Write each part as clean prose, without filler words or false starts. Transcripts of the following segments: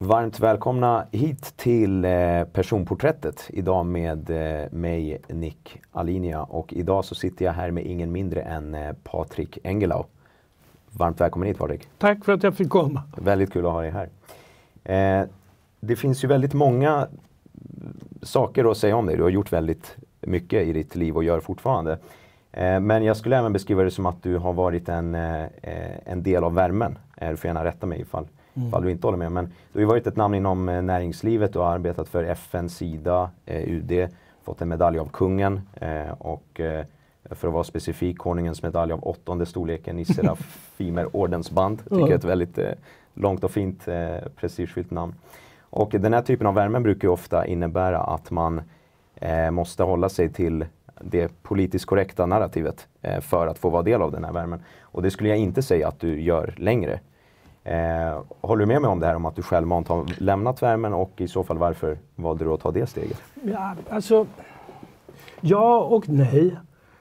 Varmt välkomna hit till personporträttet idag med mig Nick Alinia, och idag så sitter jag här med ingen mindre än Patrik Engelau. Varmt välkommen hit, Patrik. Tack för att jag fick komma. Väldigt kul att ha dig här. Det finns ju väldigt många saker att säga om dig. Du har gjort väldigt mycket i ditt liv och gör fortfarande. Men jag skulle även beskriva det som att du har varit en del av värmen. Du får gärna rätta mig ifall du inte håller med. Men du har ju varit ett namn inom näringslivet. Du har arbetat för FN, Sida, UD, fått en medalj av kungen. Och för att vara specifik, konungens medalj av 8:e storleken i Serafimer ordensband. Tycker jag är ett väldigt långt och fint prestigefyllt namn. Och den här typen av värmen brukar ju ofta innebära att man måste hålla sig till det politiskt korrekta narrativet för att få vara del av den här värmen. Och det skulle jag inte säga att du gör längre. Håller du med mig om det här, om att du självmant har lämnat värmen, och i så fall varför valde du att ta det steget? Ja, alltså, ja och nej.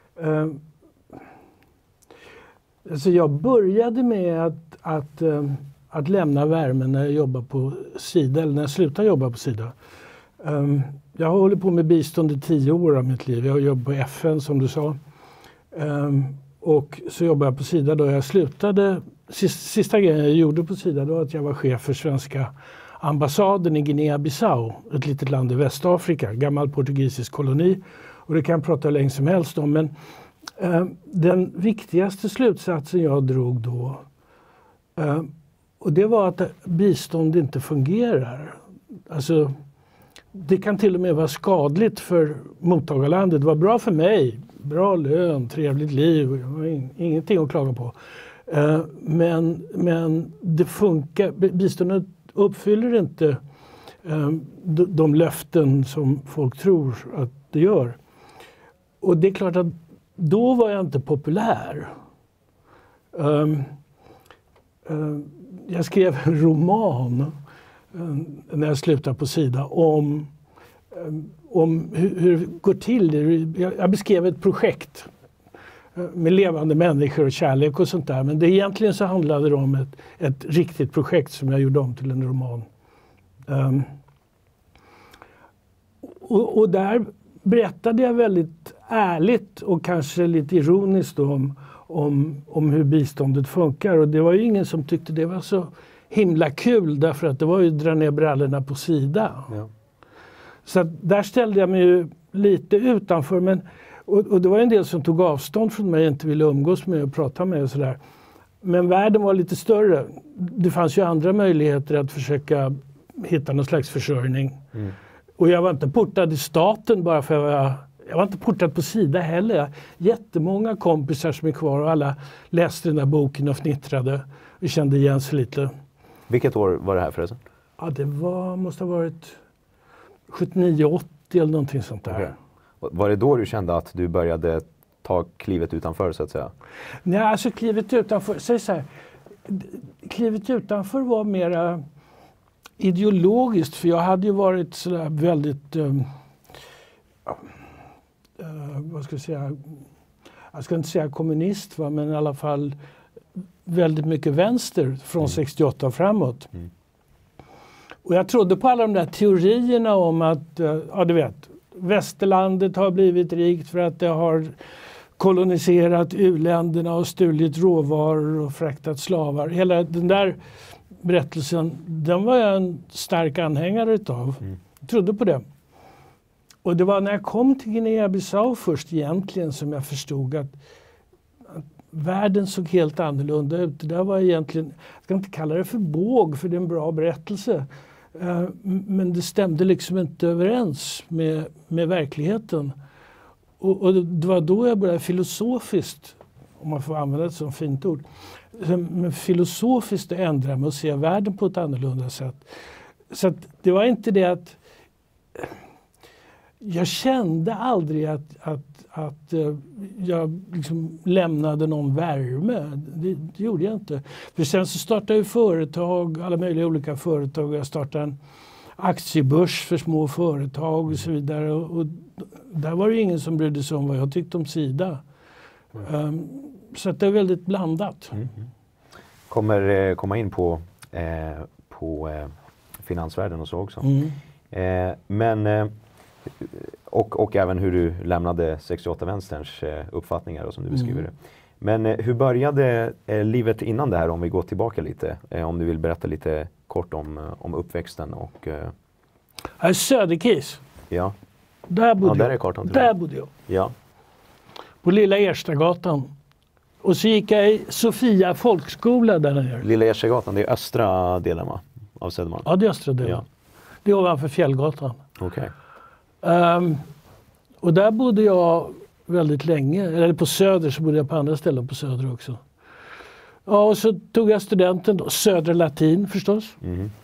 Alltså jag började med att lämna värmen när jag jobbade på Sida, eller när jag slutade jobba på Sida. Jag har hållit på med bistånd i 10 år av mitt liv. Jag har jobbat på FN, som du sa. Och så jobbade jag på Sida då jag slutade. Sista grejen jag gjorde på Sida då var att jag var chef för svenska ambassaden i Guinea-Bissau, ett litet land i Västafrika, gammal portugisisk koloni. Och det kan jag prata hur länge som helst om. Men den viktigaste slutsatsen jag drog då, och det var att bistånd inte fungerar. Alltså, det kan till och med vara skadligt för mottagarlandet. Det var bra för mig. Bra lön, trevligt liv. Ingenting att klaga på. Men det funkar. Biståndet uppfyller inte de löften som folk tror att det gör. Och det är klart att då var jag inte populär. Jag skrev en roman när jag slutade på Sida om hur det går till. Jag beskrev ett projekt med levande människor och kärlek och sånt där. Men det egentligen så handlade det om ett riktigt projekt som jag gjorde om till en roman. Och där berättade jag väldigt ärligt och kanske lite ironiskt om hur biståndet funkar. Och det var ju ingen som tyckte det var så himla kul, därför att det var ju dra ner brallorna på Sida. Ja. Så att där ställde jag mig ju lite utanför. Och det var en del som tog avstånd från mig och inte ville umgås med och prata med och sådär. Men världen var lite större. Det fanns ju andra möjligheter att försöka hitta någon slags försörjning. Och jag var inte portad i staten bara för att jag var inte portad på Sida heller. Jag har jättemånga kompisar som är kvar och alla läste den där boken och fnittrade. Vi kände igen sig lite. Vilket år var det här förresten? Ja, det måste ha varit 79-80 eller någonting sånt där. Okay. Var det då du kände att du började ta klivet utanför, så att säga? Nej, alltså klivet utanför, säg så här, klivet utanför var mera ideologiskt, för jag hade ju varit sådär väldigt, vad ska jag säga, jag ska inte säga kommunist, va, men i alla fall väldigt mycket vänster från 68 och framåt. Och jag trodde på alla de där teorierna om att, ja du vet, västerlandet har blivit rikt för att det har koloniserat u-länderna och stulit råvaror och fraktat slavar. Hela den där berättelsen, den var jag en stark anhängare utav. Jag trodde på det. Och det var när jag kom till Guinea-Bissau först egentligen som jag förstod att världen såg helt annorlunda ut. Det där var egentligen, jag ska inte kalla det för båg, för det är en bra berättelse. Men det stämde liksom inte överens med verkligheten. Och det var då jag började filosofiskt, om man får använda det som fint ord, men filosofiskt ändra mig och se världen på ett annorlunda sätt. Så att det var inte det att jag kände aldrig att jag liksom lämnade någon värme. Det gjorde jag inte. För sen så startade jag företag, alla möjliga olika företag. Jag startade en aktiebörs för små företag och så vidare. Och där var det ingen som brydde sig om vad jag tyckte om Sida. Så att det är väldigt blandat. Kommer komma in på finansvärlden och så också. Och även hur du lämnade 68-vänsterns uppfattningar och som du beskriver det. Men hur började livet innan det här, om vi går tillbaka lite? Om du vill berätta lite kort om uppväxten och... Söderkis. Ja. Där bodde där jag. är kartan. Där bodde jag. Ja. På Lilla Erstagatan. Och så gick jag i Sofia folkskola där nere. Lilla Ersegatan, det är östra delen va? Av Södermalm? Ja, det är östra delen. Ja. Det är ovanför Fjällgatan. Okej. Och där bodde jag väldigt länge. Eller på Söder, så bodde jag på andra ställen på Söder också. Ja, och så tog jag studenten då. Södra Latin förstås.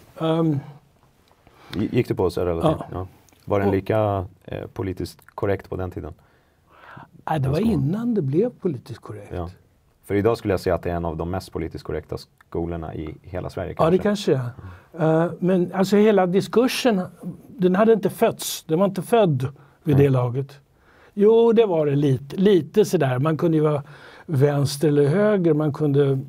Gick du på Södra Latin? Ja. Var den lika politiskt korrekt på den tiden? Nej, det var innan det blev politiskt korrekt. Ja. För idag skulle jag säga att det är en av de mest politiskt korrekta skolorna i hela Sverige. Kanske. Ja, det kanske är. Men alltså hela diskursen, den hade inte fötts. Den var inte född vid det laget. Jo, det var det lite sådär. Man kunde ju vara vänster eller höger. Man kunde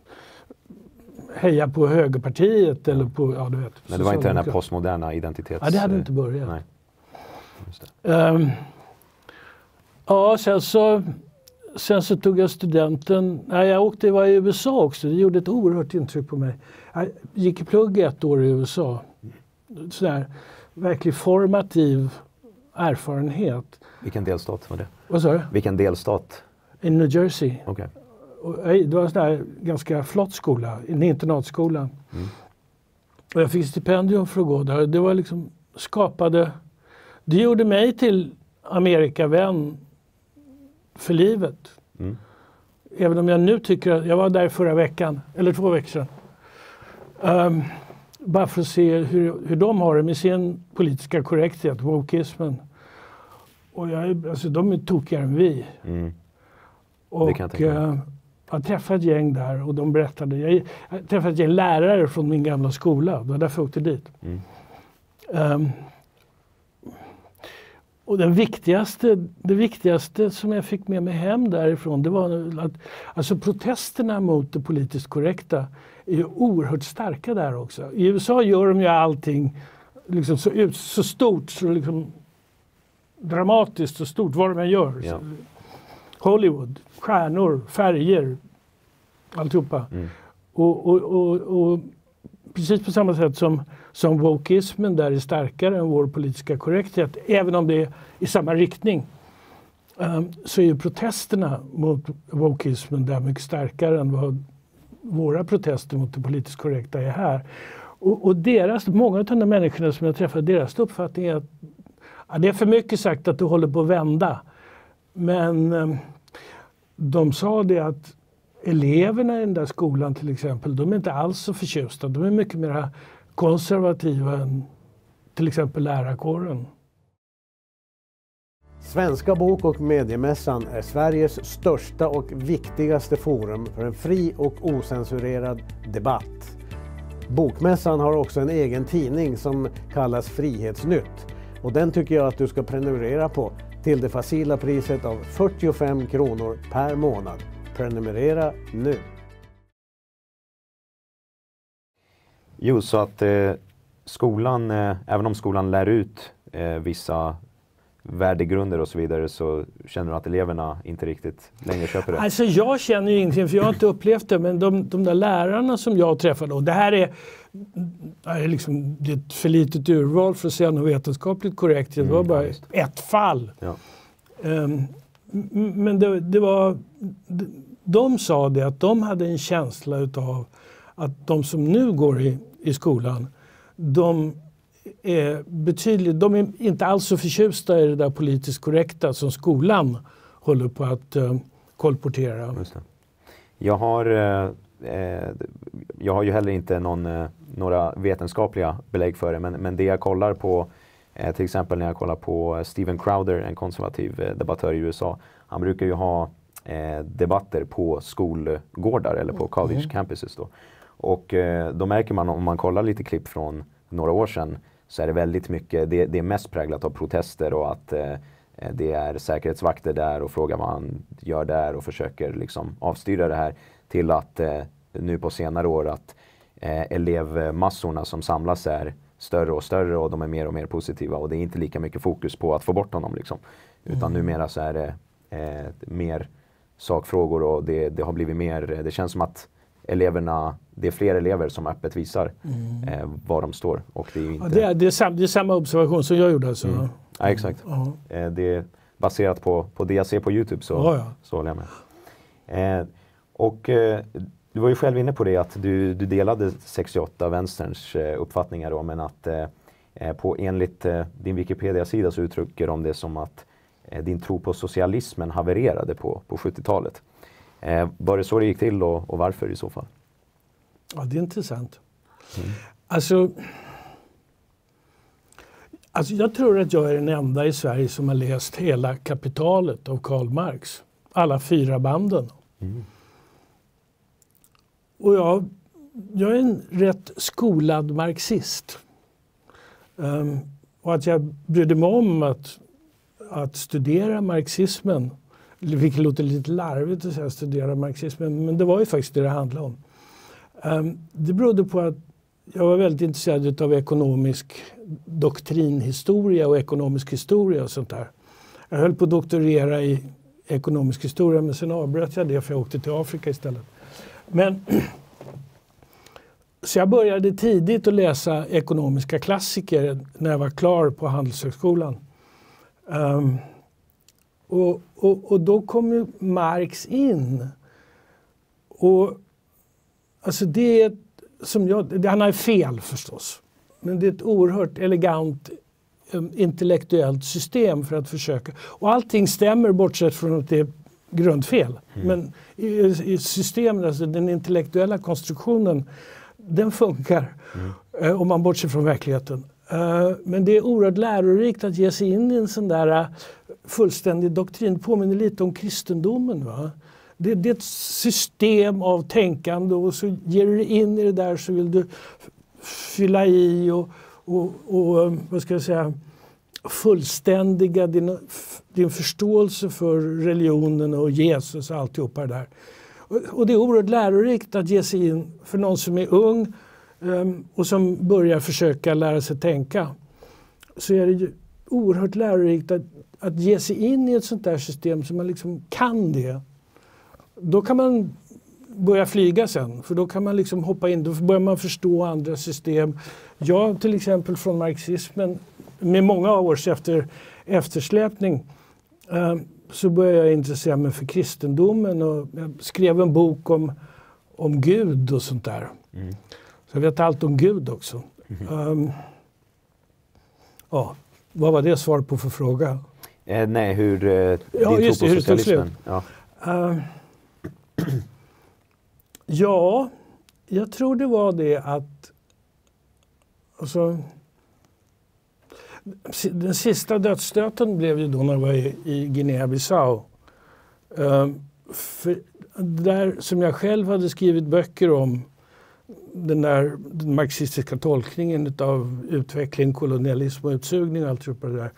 heja på högerpartiet eller på, ja du vet. Men det var inte den här postmoderna identitets... Ja, det hade inte börjat. Nej. Just det. Ja, sen så tog jag studenten. Nej, jag var i USA också. Det gjorde ett oerhört intryck på mig. Jag gick i plugg 1 år i USA. Sådär verkligen formativ erfarenhet. Vilken delstat var det? Vad sa du? Vilken delstat? I New Jersey. Okej. Det var en sån där ganska flott skola, en internatskola. Och jag fick stipendium för att gå där. Det var liksom det gjorde mig till Amerikavän för livet. Även om jag nu tycker att jag var där förra veckan, eller 2 veckor sedan. Bara för att se hur de har det med sin politiska korrekthet, wokeismen. Och de är tokigare än vi. Och jag träffade ett gäng där och de berättade. Jag träffade ett gäng lärare från min gamla skola. Det var därför jag åkte dit. Och det viktigaste som jag fick med mig hem därifrån, det var att alltså protesterna mot det politiskt korrekta är ju oerhört starka där också. I USA gör de ju allting liksom så stort, så liksom dramatiskt och stort, vad de än gör. Ja. Hollywood, stjärnor, färger, alltihopa. Och precis på samma sätt som wokeismen där är starkare än vår politiska korrekthet, även om det är i samma riktning, så är ju protesterna mot wokeismen där mycket starkare än vad våra protester mot det politiskt korrekta är här. Och många av de människorna som jag träffar, deras uppfattning är att det är för mycket sagt att du håller på att vända. Men de sa det att eleverna i den där skolan till exempel, de är inte alls så förtjusta. De är mycket mer konservativa än till exempel lärarkåren. Svenska bok- och mediemässan är Sveriges största och viktigaste forum för en fri och ocensurerad debatt. Bokmässan har också en egen tidning som kallas Frihetsnytt. Och den tycker jag att du ska prenumerera på till det facila priset av 45 kronor per månad. Prenumerera nu! Jo, så att skolan, även om skolan lär ut vissa värdegrunder och så vidare, så känner du att eleverna inte riktigt längre köper det? Alltså jag känner ju ingenting, för jag har inte upplevt det, men de där lärarna som jag träffade, och det här är liksom, det är ett för litet urval för att säga något vetenskapligt korrekt. Det var bara ett fall. Ja. Men det var... De sa det att de hade en känsla utav att de som nu går i skolan, de är inte alls så förtjusta i det där politiskt korrekta som skolan håller på att kolportera. Just det. Jag har ju heller inte några vetenskapliga belägg för det, men det jag kollar på, till exempel när jag kollar på Steven Crowder, en konservativ debattör i USA, han brukar ju ha debatter på skolgårdar eller på college campuses då. Och då märker man, om man kollar lite klipp från några år sedan, så är det väldigt mycket, det är mest präglat av protester och att det är säkerhetsvakter där och frågar vad han gör där och försöker liksom avstyra det här, till att nu på senare år att elevmassorna som samlas är större och större och de är mer och mer positiva och det är inte lika mycket fokus på att få bort honom liksom. Utan numera så är det mer sakfrågor och det har blivit mer, det känns som att det är fler elever som öppet visar var de står. Och det är inte... det är samma observation som jag gjorde alltså. Ja, exakt. Det är baserat på det jag ser på YouTube så håller jag med. Du var ju själv inne på det att du delade 68 vänsterns uppfattningar då, men att enligt din Wikipedia-sida så uttrycker de det som att din tro på socialismen havererade på 70-talet. Var det så det gick till och varför i så fall? Ja, det är intressant. Alltså, jag tror att jag är den enda i Sverige som har läst hela Kapitalet av Karl Marx. Alla 4 banden. Och jag är en rätt skolad marxist. Och att jag brydde mig om att studera marxismen, vilket låter lite larvigt att säga studera marxismen, men det var ju faktiskt det handlade om. Det berodde på att jag var väldigt intresserad av ekonomisk doktrinhistoria och ekonomisk historia och sånt där. Jag höll på att doktorera i ekonomisk historia, men sen avbröt jag det för jag åkte till Afrika istället. Så jag började tidigt att läsa ekonomiska klassiker när jag var klar på Handelshögskolan. Och då kom ju Marx in. Och alltså det är han har fel förstås. Men det är ett oerhört elegant intellektuellt system för att försöka. Och allting stämmer bortsett från att det är grundfel. Men i systemet, alltså den intellektuella konstruktionen, den funkar om man bortser från verkligheten. Men det är oerhört lärorikt att ge sig in i en sån där fullständig doktrin. Det påminner lite om kristendomen. Va? Det är ett system av tänkande och så ger du dig in i det där så vill du fylla i och vad ska jag säga, fullständiga din förståelse för religionen och Jesus och alltihopa det där. Och det är oerhört lärorikt att ge sig in för någon som är ung och som börjar försöka lära sig tänka. Så är det ju oerhört lärorikt att ge sig in i ett sånt där system som man liksom kan det. Då kan man börja flyga sen, för då kan man liksom hoppa in, då börjar man förstå andra system. Jag till exempel från marxismen, med många års eftersläpning, så började jag intressera mig för kristendomen och jag skrev en bok om Gud och sånt där. Så jag vet allt om Gud också. Vad var det svar på för fråga? Nej, hur din tro på socialismen? Ja, jag tror det var det att alltså, den sista dödsstöten blev ju då när jag var i Guinea-Bissau. För där som jag själv hade skrivit böcker om den marxistiska tolkningen av utveckling, kolonialism och utsugning och allt det där.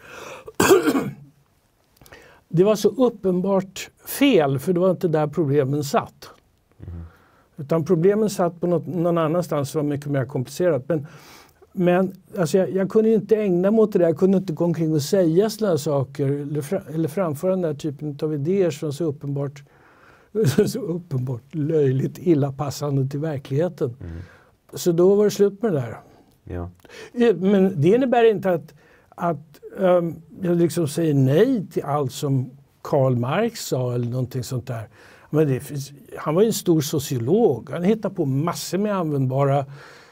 Det var så uppenbart fel, för det var inte där problemen satt. Utan problemen satt på någon annanstans som var mycket mer komplicerat. Men alltså jag kunde inte ägna mig åt det där. Jag kunde inte gå omkring och säga sådana saker eller framföra den där typen av idéer som så uppenbart löjligt illapassande till verkligheten. Så då var det slut med det där. Ja. Men det innebär inte att jag liksom säger nej till allt som Karl Marx sa eller någonting sånt där. Men han var ju en stor sociolog. Han hittade på massor med användbara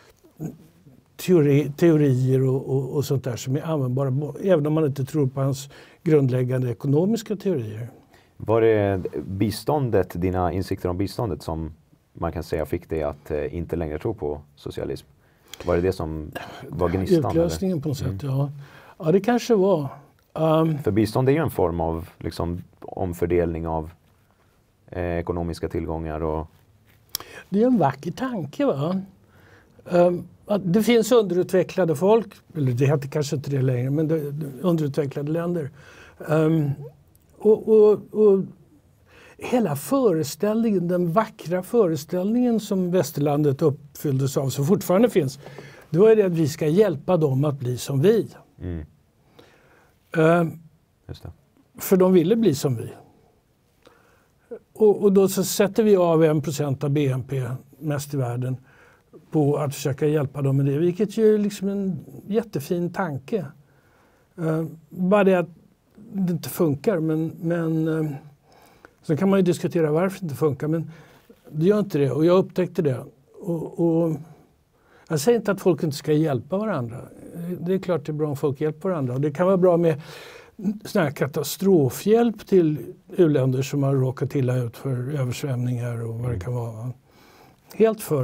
teorier och sånt där som är användbara, även om man inte tror på hans grundläggande ekonomiska teorier. Var det dina insikter om biståndet som man kan säga fick dig att inte längre tro på socialism? Var det som var gnistan? Utlösningen på något sätt, ja. Ja, det kanske var. För bistånd är ju en form av liksom, omfördelning av ekonomiska tillgångar. Och... Det är en vacker tanke, va? Det finns underutvecklade folk, eller det heter kanske inte det längre, men underutvecklade länder. Och hela föreställningen, den vackra föreställningen som västerlandet uppfylldes av, som fortfarande finns, det var det att vi ska hjälpa dem att bli som vi. Just det. För de ville bli som vi. Och då så sätter vi av 1% av BNP, mest i världen, på att försöka hjälpa dem med det. Vilket ju är liksom en jättefin tanke. Bara det att det inte funkar. Men så kan man ju diskutera varför det inte funkar. Men det gör inte det. Och jag upptäckte det. Och jag säger inte att folk inte ska hjälpa varandra. Det är klart det är bra om folk hjälper varandra. Och det kan vara bra med sån här katastrofhjälp till u-länder som har råkat illa ut för översvämningar och vad det kan vara. Helt för.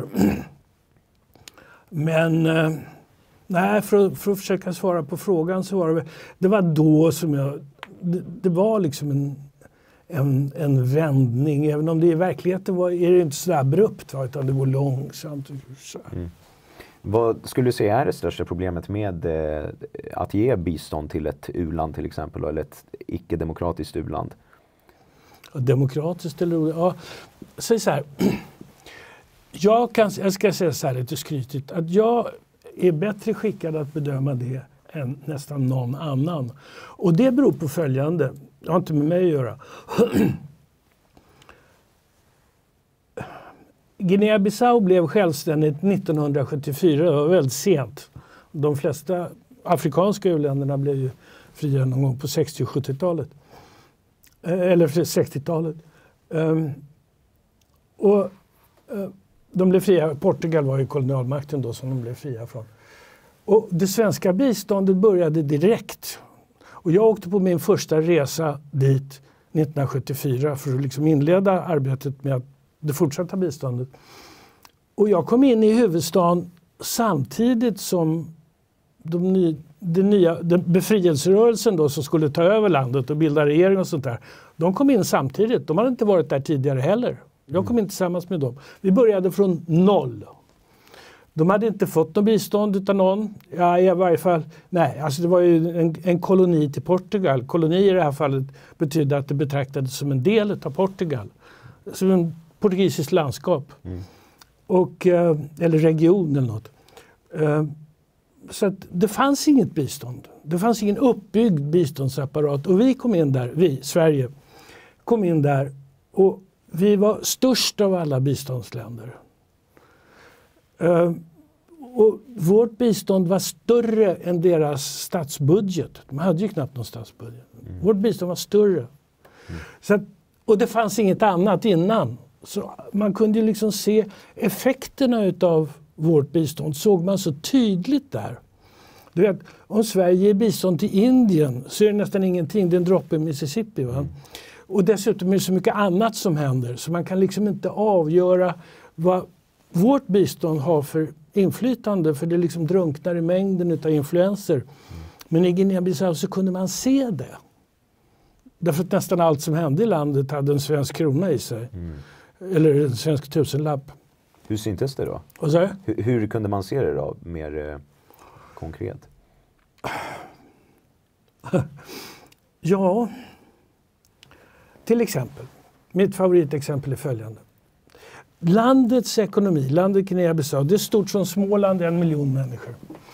Men nej, för att försöka svara på frågan så var det var då som det var liksom en vändning, även om det i verkligheten är det inte så abrupt, utan det går långsamt. Vad skulle du säga är det största problemet med att ge bistånd till ett u-land till exempel, eller ett icke-demokratiskt u-land? Demokratiskt eller... Ja, säg så här. Jag ska säga så här lite skrytigt, att jag är bättre skickad att bedöma det än nästan någon annan. Och det beror på följande. Det har inte med mig att göra. Guinea-Bissau blev självständigt 1974. Det var väldigt sent. De flesta afrikanska u-länderna blev ju fria någon gång på 60- och 70-talet. Eller 60-talet. De blev fria. Portugal var ju kolonialmakten då som de blev fria från. Och det svenska biståndet började direkt. Och jag åkte på min första resa dit 1974 för att liksom inleda arbetet med det fortsatta biståndet. Och jag kom in i huvudstaden samtidigt som den befrielserörelsen då som skulle ta över landet och bilda regering och sånt där. De kom in samtidigt. De hade inte varit där tidigare heller. Jag kom in tillsammans med dem. Vi började från 0. De hade inte fått något bistånd utan någon. Ja, i varje fall. Nej, alltså det var ju en koloni till Portugal. Koloni i det här fallet betyder att det betraktades som en del av Portugal. Som en portugisisk landskap. Och, eller region eller något. Så att det fanns inget bistånd. Det fanns ingen uppbyggd biståndsapparat. Och vi kom in där, Sverige, kom in där och vi var störst av alla biståndsländer. Och vårt bistånd var större än deras statsbudget. De hade ju knappt någon statsbudget. Vårt bistånd var större. Så att, och det fanns inget annat innan. Så man kunde ju liksom se effekterna utav vårt bistånd. Såg man så tydligt där. Du vet, om Sverige ger bistånd till Indien så är det nästan ingenting. Det är en droppe i Mississippi. Va? Och dessutom är det så mycket annat som händer. Så man kan liksom inte avgöra vad vårt bistånd har för inflytande. För det liksom drunknar i mängden av influenser. Men i Guinea-Bissau så kunde man se det. Därför att nästan allt som hände i landet hade en svensk krona i sig. Eller en svensk tusenlapp. Hur syntes det då? Och så? Hur kunde man se det då mer konkret? Ja, till exempel. Mitt favoritexempel är följande. Landets ekonomi, landet Guinea-Bissau, det är stort som Småland, 1 miljon människor.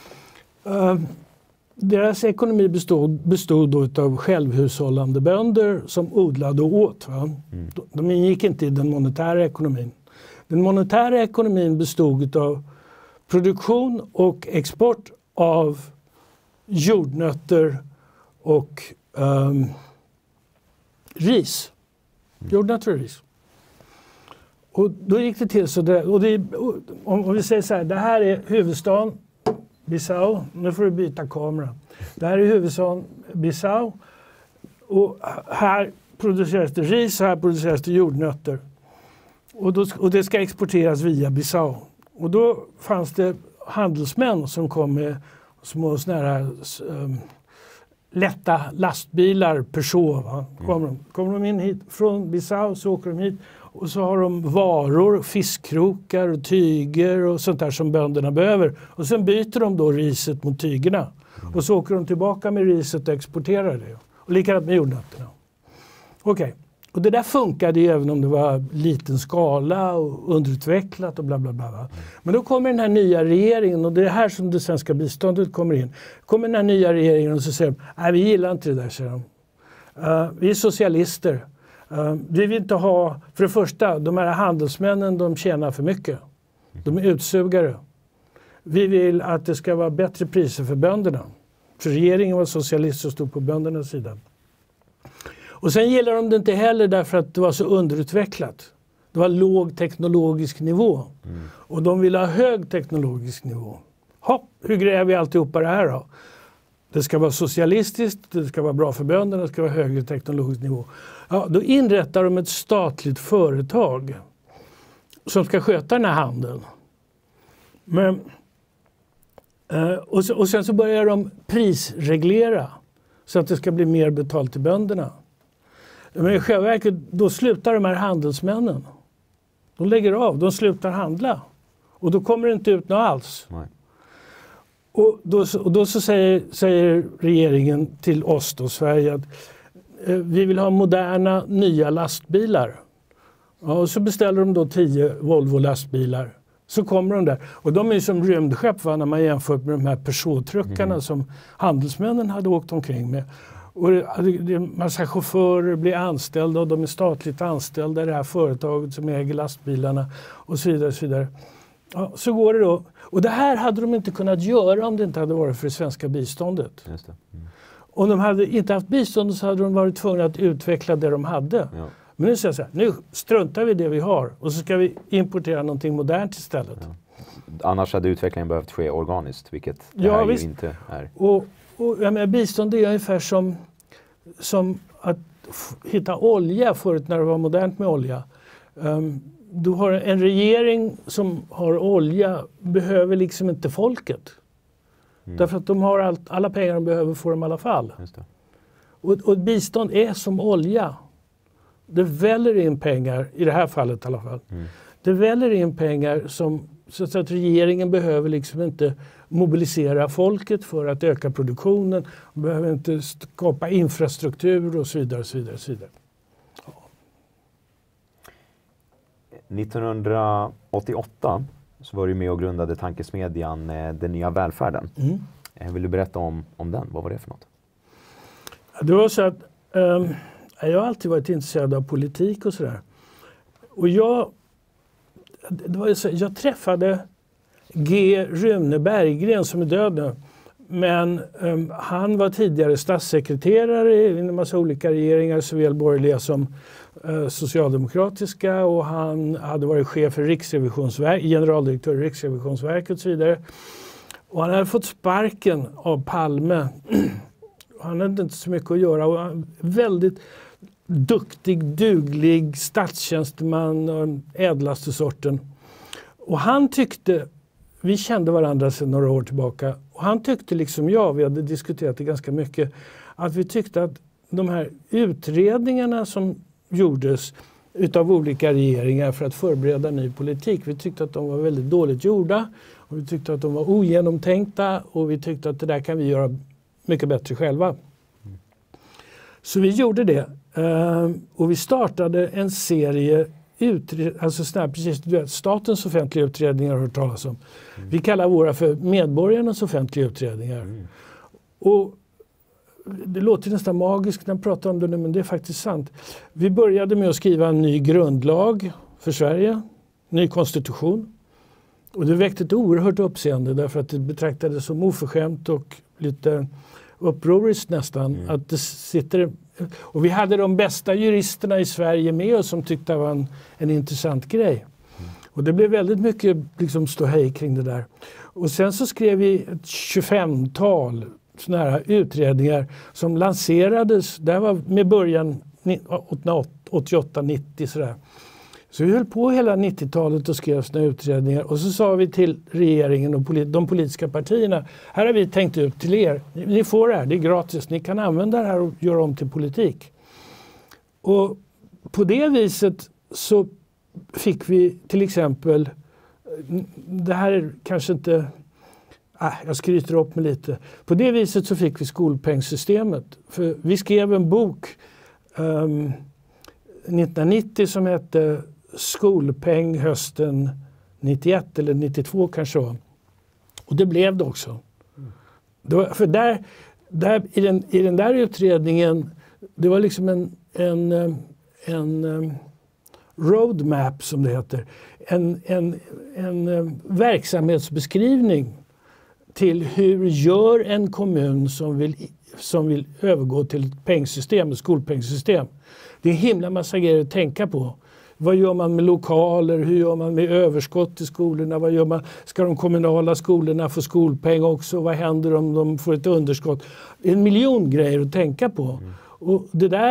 Deras ekonomi bestod då av självhushållande bönder som odlade och åt. Va? De ingick inte i den monetära ekonomin. Den monetära ekonomin bestod av produktion och export av jordnötter och ris. Jordnötter och ris. Och då gick det till så där, om vi säger så här, det här är huvudstaden Bissau. Nu får du byta kamera. Det här är huvudstaden Bissau. Och här produceras det ris och här produceras det jordnötter. Och det ska exporteras via Bissau. Och då fanns det handelsmän som kom med små såna här lätta lastbilar, Peugeot. Va? Kommer de in hit från Bissau så åker de hit. Och så har de varor, fiskkrokar och tyger och sånt där som bönderna behöver. Och sen byter de då riset mot tygerna. Och så åker de tillbaka med riset och exporterar det. Och likadant med jordnötterna. Okej. Och det där funkade ju även om det var liten skala och underutvecklat och bla bla bla. Men då kommer den här nya regeringen, och det är här som det svenska biståndet kommer in. Kommer den här nya regeringen och så säger de, nej, vi gillar inte det där, säger de. Vi är socialister. Vi vill inte ha, för det första, de här handelsmännen, de tjänar för mycket. De är utsugare. Vi vill att det ska vara bättre priser för bönderna. För regeringen var socialist och stod på böndernas sida. Och sen gillar de det inte heller därför att det var så underutvecklat. Det var låg teknologisk nivå. Och de ville ha hög teknologisk nivå. Hur gräver vi alltihopa det här då? Det ska vara socialistiskt, det ska vara bra för bönderna, det ska vara högre teknologisk nivå. Ja, då inrättar de ett statligt företag som ska sköta den här handeln. Men, och sen så börjar de prisreglera så att det ska bli mer betalt till bönderna. Men i själva verket, då slutar de här handelsmännen. De lägger av, de slutar handla. Och då kommer det inte ut något alls. Nej. Och då så säger regeringen till oss då, Sverige, att vi vill ha moderna nya lastbilar. Ja, och så beställer de då 10 Volvo lastbilar. Så kommer de där. Och de är ju som rymdskepp, när man jämför med de här Peugeot-truckarna som handelsmännen hade åkt omkring med. Och en massa chaufförer blir anställda och de är statligt anställda i det här företaget som äger lastbilarna och så vidare. Och så vidare. Ja, så går det då. Och det här hade de inte kunnat göra om det inte hade varit för det svenska biståndet. Just det. Om de hade inte haft bistånd så hade de varit tvungna att utveckla det de hade. Ja. Men nu säger jag så här, nu struntar vi det vi har och så ska vi importera någonting modernt istället. Ja. Annars hade utvecklingen behövt ske organiskt, vilket det Ja, här visst. ju inte är. Och jag menar, bistånd är ungefär som att hitta olja förut när det var modernt med olja. Du har en regering som har olja behöver liksom inte folket. Därför att de har alla pengar de behöver får de i alla fall. Just det. Och bistånd är som olja. Det väller in pengar, i det här fallet i alla fall. Det väller in pengar så att regeringen behöver liksom inte mobilisera folket för att öka produktionen. Behöver inte skapa infrastruktur och så vidare. Och så vidare, och så vidare. 1988 så var du med och grundade tankesmedjan Den nya välfärden. Vill du berätta om den? Vad var det för något? Det var så att jag har alltid varit intresserad av politik och sådär. Och jag träffade G. Rune Berggren som är död nu. Men han var tidigare statssekreterare i en massa olika regeringar, såväl borgerliga som socialdemokratiska, och han hade varit chef för Riksrevisionsverket, generaldirektör i Riksrevisionsverket och så vidare. Och han hade fått sparken av Palme. Han hade inte så mycket att göra och han väldigt duktig, duglig statstjänsteman och den ädlaste sorten. Och han tyckte, vi kände varandra sedan några år tillbaka, och han tyckte liksom jag, vi hade diskuterat det ganska mycket, att vi tyckte att de här utredningarna som gjordes utav olika regeringar för att förbereda ny politik, vi tyckte att de var väldigt dåligt gjorda och vi tyckte att de var ogenomtänkta och vi tyckte att det där kan vi göra mycket bättre själva. Så vi gjorde det och vi startade en serie statens offentliga utredningar har hört talas om. Vi kallar våra för medborgarnas offentliga utredningar. Och det låter nästan magiskt när man pratar om det nu, men det är faktiskt sant. Vi började med att skriva en ny grundlag för Sverige, ny konstitution. Och det väckte ett oerhört uppseende därför att det betraktades som oförskämt och lite upproriskt nästan. Att det sitter, och vi hade de bästa juristerna i Sverige med oss som tyckte det var en intressant grej. Och det blev väldigt mycket liksom ståhej kring det där. Och sen så skrev vi ett 25-tal sådana här utredningar som lanserades, det var med början 88-90 sådär. Så vi höll på hela 90-talet och skrev sådana utredningar och så sa vi till regeringen och de politiska partierna, här har vi tänkt ut till er, ni får det här, det är gratis, ni kan använda det här och göra om till politik. Och på det viset så fick vi till exempel, det här är kanske inte, jag skryter upp mig lite. På det viset så fick vi skolpengssystemet. För vi skrev en bok 1990 som hette skolpeng hösten 91 eller 92 kanske. Och det blev det också. För i den där utredningen, det var liksom en roadmap som det heter. En verksamhetsbeskrivning till hur gör en kommun som vill övergå till ett pengsystem, ett skolpengsystem. Det är en himla massa grejer att tänka på. Vad gör man med lokaler? Hur gör man med överskott i skolorna? Vad gör man? Ska de kommunala skolorna få skolpeng också? Vad händer om de får ett underskott? Det är en miljon grejer att tänka på. Och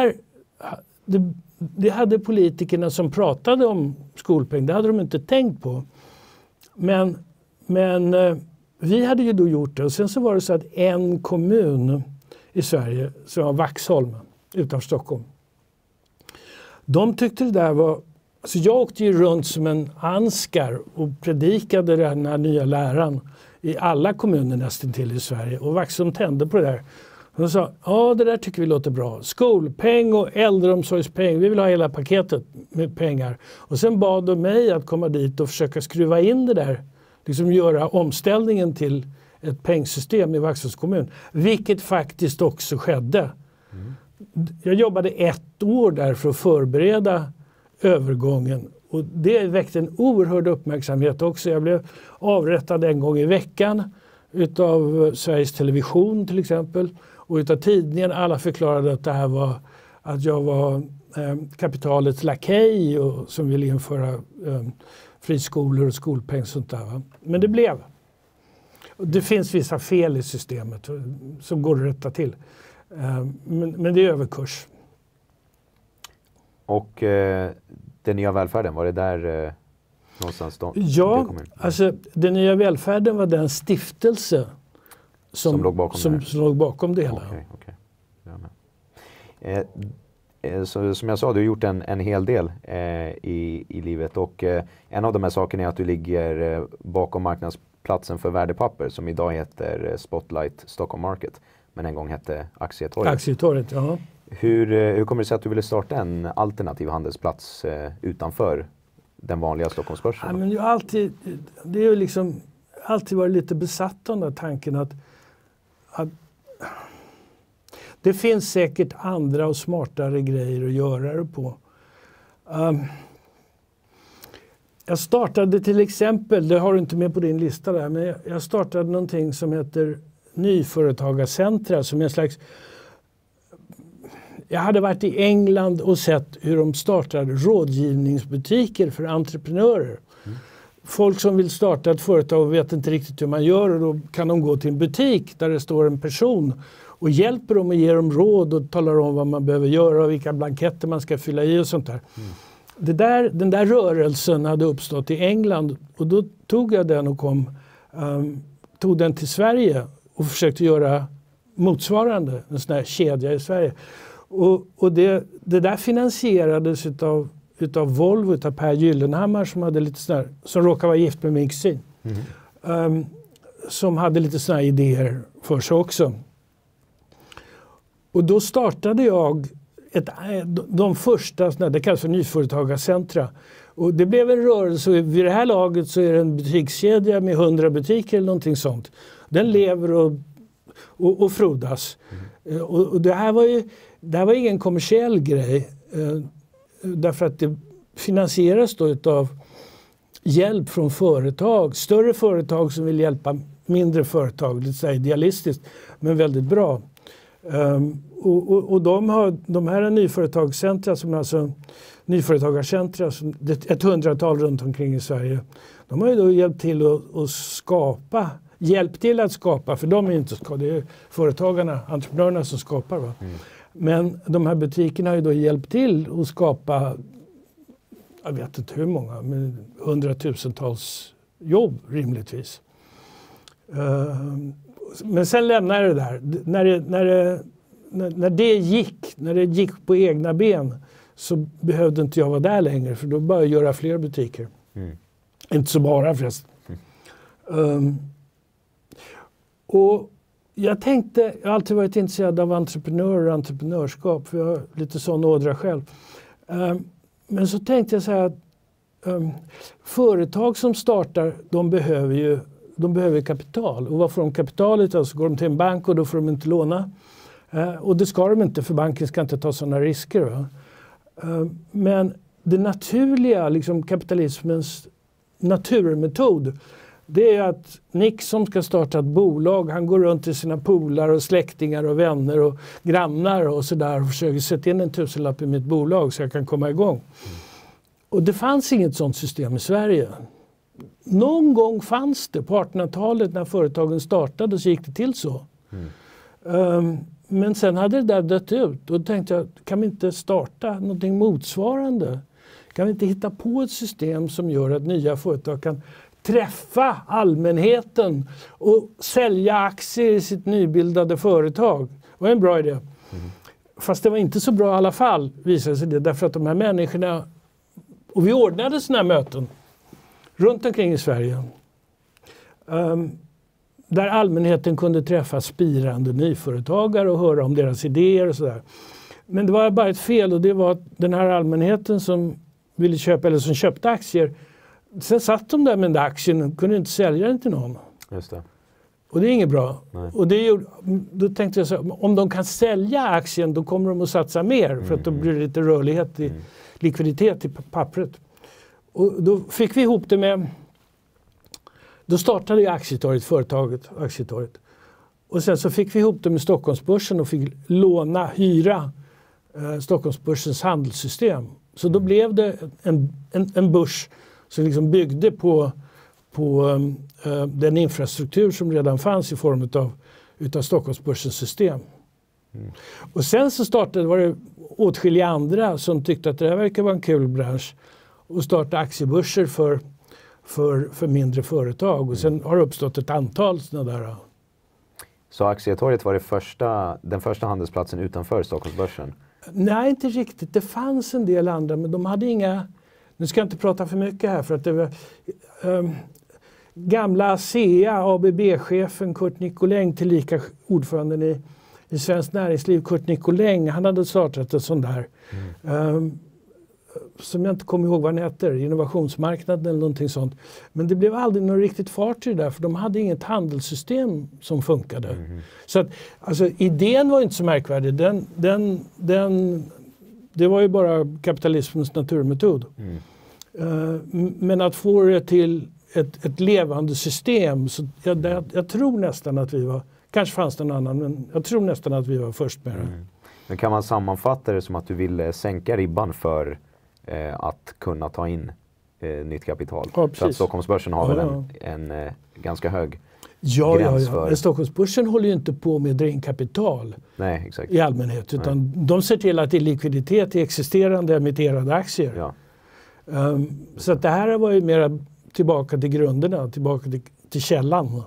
det hade politikerna som pratade om skolpeng, det hade de inte tänkt på. Men vi hade ju då gjort det. Och sen så var det så att en kommun i Sverige, som var Vaxholm utanför Stockholm. De tyckte det där var... Alltså jag åkte ju runt som en anskar och predikade den här nya läran i alla kommuner nästan till i Sverige. Och Vaxholm tände på det där. De sa, ja det där tycker vi låter bra. Skolpeng och äldreomsorgspeng, vi vill ha hela paketet med pengar. Och sen bad de mig att komma dit och försöka skruva in det där. Liksom göra omställningen till ett pengsystem i Vaxholms kommun. Vilket faktiskt också skedde. Jag jobbade 1 år där för att förbereda övergången. Och det väckte en oerhörd uppmärksamhet också. Jag blev avrättad en gång i veckan utav Sveriges Television till exempel. Och utav tidningen. Alla förklarade att det här var att jag var kapitalets lakej och som ville införa friskolor och skolpeng och sånt där. Va? Men det blev. Det finns vissa fel i systemet som går att rätta till. Men det är överkurs. Och den nya välfärden, var det där någonstans då? Ja, alltså den nya välfärden var den stiftelse som låg bakom det hela. Okay. Ja, så, som jag sa, du har gjort en hel del i livet och en av de här sakerna är att du ligger bakom marknadsplatsen för värdepapper som idag heter Spotlight Stockholm Market men en gång hette Aktietorget. Aktietorget, ja. Hur kommer det sig att du ville starta en alternativ handelsplats utanför den vanliga Stockholmsbörsen? Ja, men det är ju liksom alltid varit lite besatt av den här tanken att det finns säkert andra och smartare grejer att göra det på. Jag startade till exempel, det har du inte med på din lista där, men jag startade någonting som heter Nyföretagarcentra som en slags... Jag hade varit i England och sett hur de startade rådgivningsbutiker för entreprenörer. Folk som vill starta ett företag och vet inte riktigt hur man gör och då kan de gå till en butik där det står en person och hjälper dem och ger dem råd och talar om vad man behöver göra och vilka blanketter man ska fylla i och sånt där. Den där rörelsen hade uppstått i England och då tog jag den och tog den till Sverige och försökte göra motsvarande, en sån här kedja i Sverige. Och det där finansierades utav Volvo, utav Per Gyllenhammar som hade lite sån här, som råkade vara gift med min kusin. Som hade lite såna här idéer för sig också. Och då startade jag de första, det kallas för Nyföretagarcentra. Och det blev en rörelse, vid det här laget så är det en butikskedja med 100 butiker eller någonting sånt. Den lever och frodas. Och det här var ingen kommersiell grej. Därför att det finansieras då utav hjälp från företag. Större företag som vill hjälpa mindre företag, lite så här idealistiskt, men väldigt bra. Och de här nyföretagarcentra som alltså nyföretagarcentra, som ett 100-tal runt omkring i Sverige, de har ju då hjälpt till att skapa, för de är inte, det är företagarna, entreprenörerna som skapar. Va? Men de här butikerna har ju då hjälpt till att skapa, jag vet inte hur många, men 100-tusentals jobb rimligtvis. Men sen lämnar det där. När det gick på egna ben så behövde inte jag vara där längre för då bara göra fler butiker. Inte så bara förresten. Och jag har alltid varit intresserad av entreprenörer och entreprenörskap för jag har lite sån ådra själv. Men så tänkte jag så här att företag som startar, de behöver kapital. Och vad får de kapitalet? Så går de till en bank och då får de inte låna. Och det ska de inte, för banken ska inte ta sådana risker. Va? Men det naturliga, liksom kapitalismens naturmetod, det är att Nick som ska starta ett bolag, han går runt till sina polare och släktingar och vänner och grannar och sådär och försöker sätta in en 1000-lapp i mitt bolag så jag kan komma igång. Och det fanns inget sådant system i Sverige. Någon gång fanns det på 1800-talet när företagen startade, så gick det till så. Men sen hade det där dött ut och då tänkte jag, kan vi inte starta någonting motsvarande? Kan vi inte hitta på ett system som gör att nya företag kan träffa allmänheten och sälja aktier i sitt nybildade företag? Det var en bra idé. Fast det var inte så bra i alla fall, visade sig det. Därför att de här människorna, och vi ordnade sådana här möten runt omkring i Sverige. Där allmänheten kunde träffa spirande nyföretagare och höra om deras idéer och sådär. Men det var bara ett fel, och det var att den här allmänheten som ville köpa eller som köpte aktier, sen satt de där med den där aktien och kunde inte sälja den till någon. Just det. Och det är inget bra. Nej. Och då tänkte jag så här, om de kan sälja aktien då kommer de att satsa mer för att då blir det lite rörlighet i likviditet i pappret. Och då fick vi ihop det med, då startade ju Aktietorget, företaget Aktietorget. Och sen så fick vi ihop det med Stockholmsbörsen och fick hyra Stockholmsbörsens handelssystem. Så då blev det en börs som liksom byggde på den infrastruktur som redan fanns i form utav Stockholmsbörsens system. Och sen så var det åtskilliga andra som tyckte att det här verkar vara en kul bransch och starta aktiebörser för mindre företag. Och sen har det uppstått ett antal sådana där. Så Aktietorget var den första handelsplatsen utanför Stockholmsbörsen? Nej, inte riktigt. Det fanns en del andra, men de hade inga... Nu ska jag inte prata för mycket här, för att det var... gamla ASEA, ABB-chefen Curt Nicolin, tillika ordföranden i Svenskt Näringsliv, Curt Nicolin, han hade startat ett sånt där. Som jag inte kommer ihåg vad den heter, innovationsmarknaden eller någonting sånt. Men det blev aldrig någon riktigt fart i det där, för de hade inget handelssystem som funkade. Så att, alltså, idén var inte så märkvärdig. Det var ju bara kapitalismens naturmetod. Men att få det till ett levande system, så jag tror nästan att vi var, kanske fanns det någon annan, men jag tror nästan att vi var först med det. Men kan man sammanfatta det som att du ville sänka ribban för att kunna ta in nytt kapital? Ja, så att Stockholmsbörsen har väl en ganska hög gräns för... Men Stockholmsbörsen håller ju inte på med att dra in kapital. Nej, exakt. I allmänhet, utan de ser till att det är likviditet i existerande emitterade aktier. Ja. Så att det här var ju mer tillbaka till grunderna, tillbaka till källan.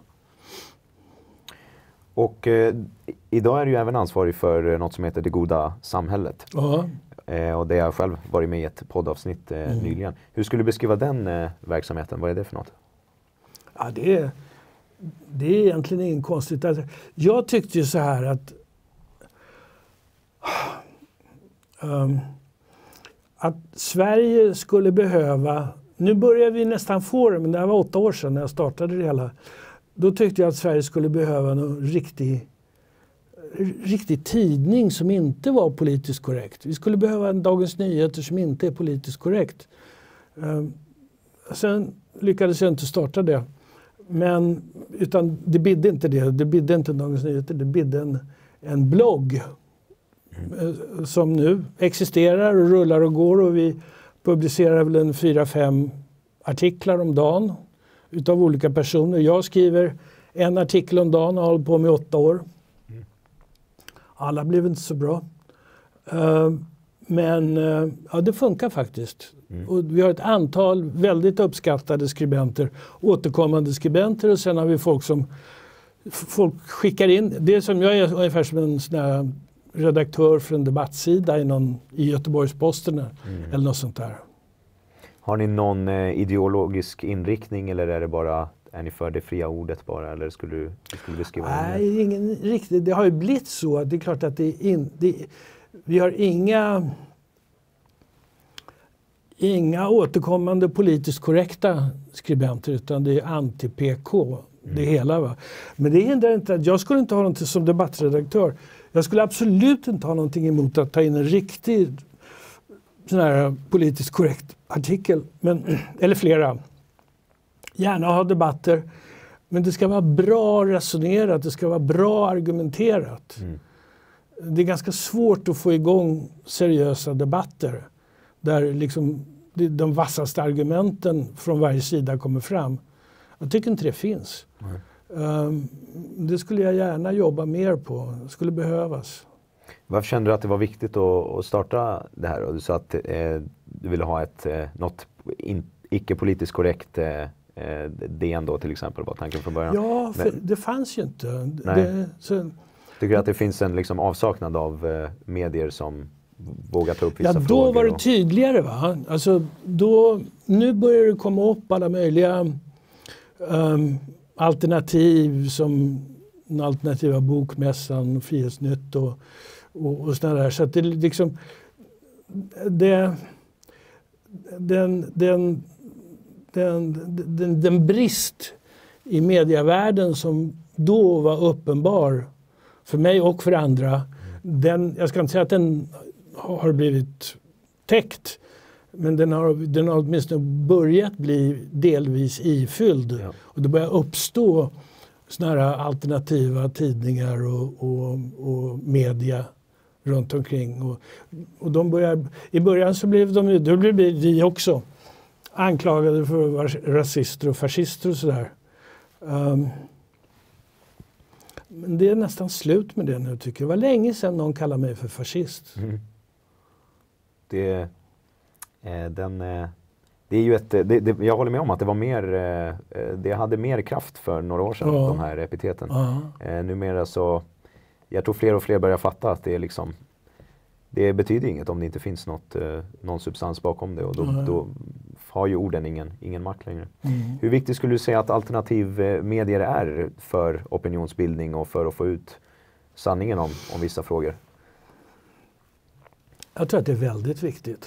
Och idag är du ju även ansvarig för något som heter Det goda samhället. Ja. Och det har jag själv varit med i ett poddavsnitt nyligen. Hur skulle du beskriva den verksamheten? Vad är det för något? Ja, det är egentligen inget konstigt. Alltså, jag tyckte ju så här att Sverige skulle behöva, nu börjar vi nästan få det, men det här var 8 år sedan när jag startade det hela. Då tyckte jag att Sverige skulle behöva en riktig tidning som inte var politiskt korrekt. Vi skulle behöva en Dagens Nyheter som inte är politiskt korrekt. Sen lyckades jag inte starta det. Utan det bidde inte det. Det bidde inte Dagens Nyheter. Det bidde en blogg som nu existerar och rullar och går. Och vi publicerar väl 4-5 artiklar om dagen utav olika personer. Jag skriver en artikel om dagen och har hållit på med 8 år. Alla blev inte så bra. Men det funkar faktiskt. Och vi har ett antal väldigt uppskattade skribenter, återkommande skribenter, och sen har vi folk skickar in. Det som jag är ungefär som en sån här redaktör för en debattsida i Göteborgs-Posten eller något sånt där. Har ni någon ideologisk inriktning, eller är ni för det fria ordet bara, eller skulle du beskriva det? Nej, ingen riktigt. Det har ju blivit så att det är klart att vi har inga... inga återkommande politiskt korrekta skribenter, utan det är anti-PK, det hela. Va? Men det hindrar inte att jag skulle inte ha någonting som debattredaktör. Jag skulle absolut inte ha någonting emot att ta in en riktig sån här politiskt korrekt artikel, eller flera. Gärna ha debatter, men det ska vara bra resonerat, det ska vara bra argumenterat. Det är ganska svårt att få igång seriösa debatter där liksom de vassaste argumenten från varje sida kommer fram. Jag tycker inte det finns. Det skulle jag gärna jobba mer på. Det skulle behövas. Varför kände du att det var viktigt att starta det här? Du sa att du ville ha något icke-politiskt korrekt DN då till exempel, var tanken från början. Ja, för det fanns ju inte. Tycker du att det finns en liksom avsaknad av medier som vågar ta upp vissa frågor? Ja, då var det tydligare. Va? Alltså, nu börjar det komma upp alla möjliga alternativ, som den alternativa bokmässan, Frihetsnytt och sådana där. Så att det liksom den brist i medievärlden som då var uppenbar för mig och för andra, jag ska inte säga att den har blivit täckt, men den har åtminstone börjat bli delvis ifylld. Ja. Och det börjar uppstå såna här alternativa tidningar och media runt omkring. Och de börjar, i början så blev vi också anklagade för att vara rasister och fascister och sådär. Men det är nästan slut med det nu, tycker jag. Det var länge sedan någon kallade mig för fascist. Det är ju jag håller med om att det var mer, det hade mer kraft för några år sedan, de här epiteten. Numera så, jag tror fler och fler börjar fatta att det är liksom, det betyder inget om det inte finns någon substans bakom det, och då har ju orden ingen makt längre. Hur viktigt skulle du säga att alternativ medier är för opinionsbildning och för att få ut sanningen om vissa frågor? Jag tror att det är väldigt viktigt.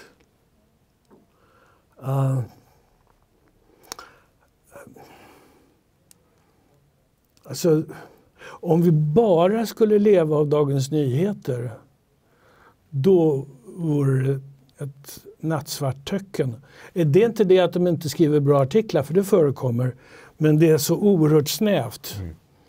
Alltså, om vi bara skulle leva av Dagens Nyheter, då vore det ett nattsvart töcken. Det är inte det att de inte skriver bra artiklar, för det förekommer, men det är så oerhört snävt.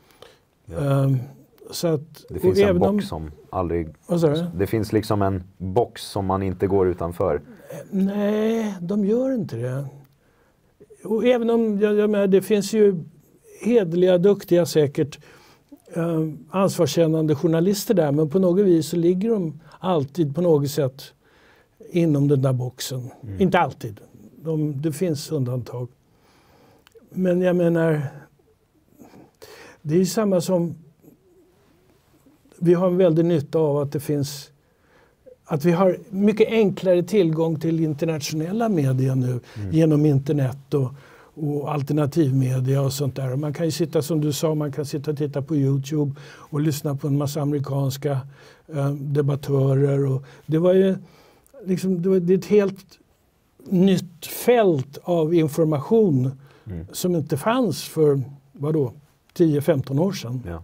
Så att, det finns en box som aldrig... Det finns liksom en box som man inte går utanför. Nej, de gör inte det. Och även om jag menar, det finns ju hederliga, duktiga säkert ansvarskännande journalister där, men på något vis så ligger de alltid på något sätt inom den där boxen. Inte alltid. Det finns undantag. Men jag menar, det är ju samma som vi har en väldig nytta av att vi har mycket enklare tillgång till internationella medier nu genom internet och alternativmedia och sånt där. Och man kan ju sitta, som du sa, man kan sitta och titta på YouTube och lyssna på en massa amerikanska debattörer. Och det var ju liksom, det är ett helt nytt fält av information som inte fanns för 10-15 år sedan. Ja.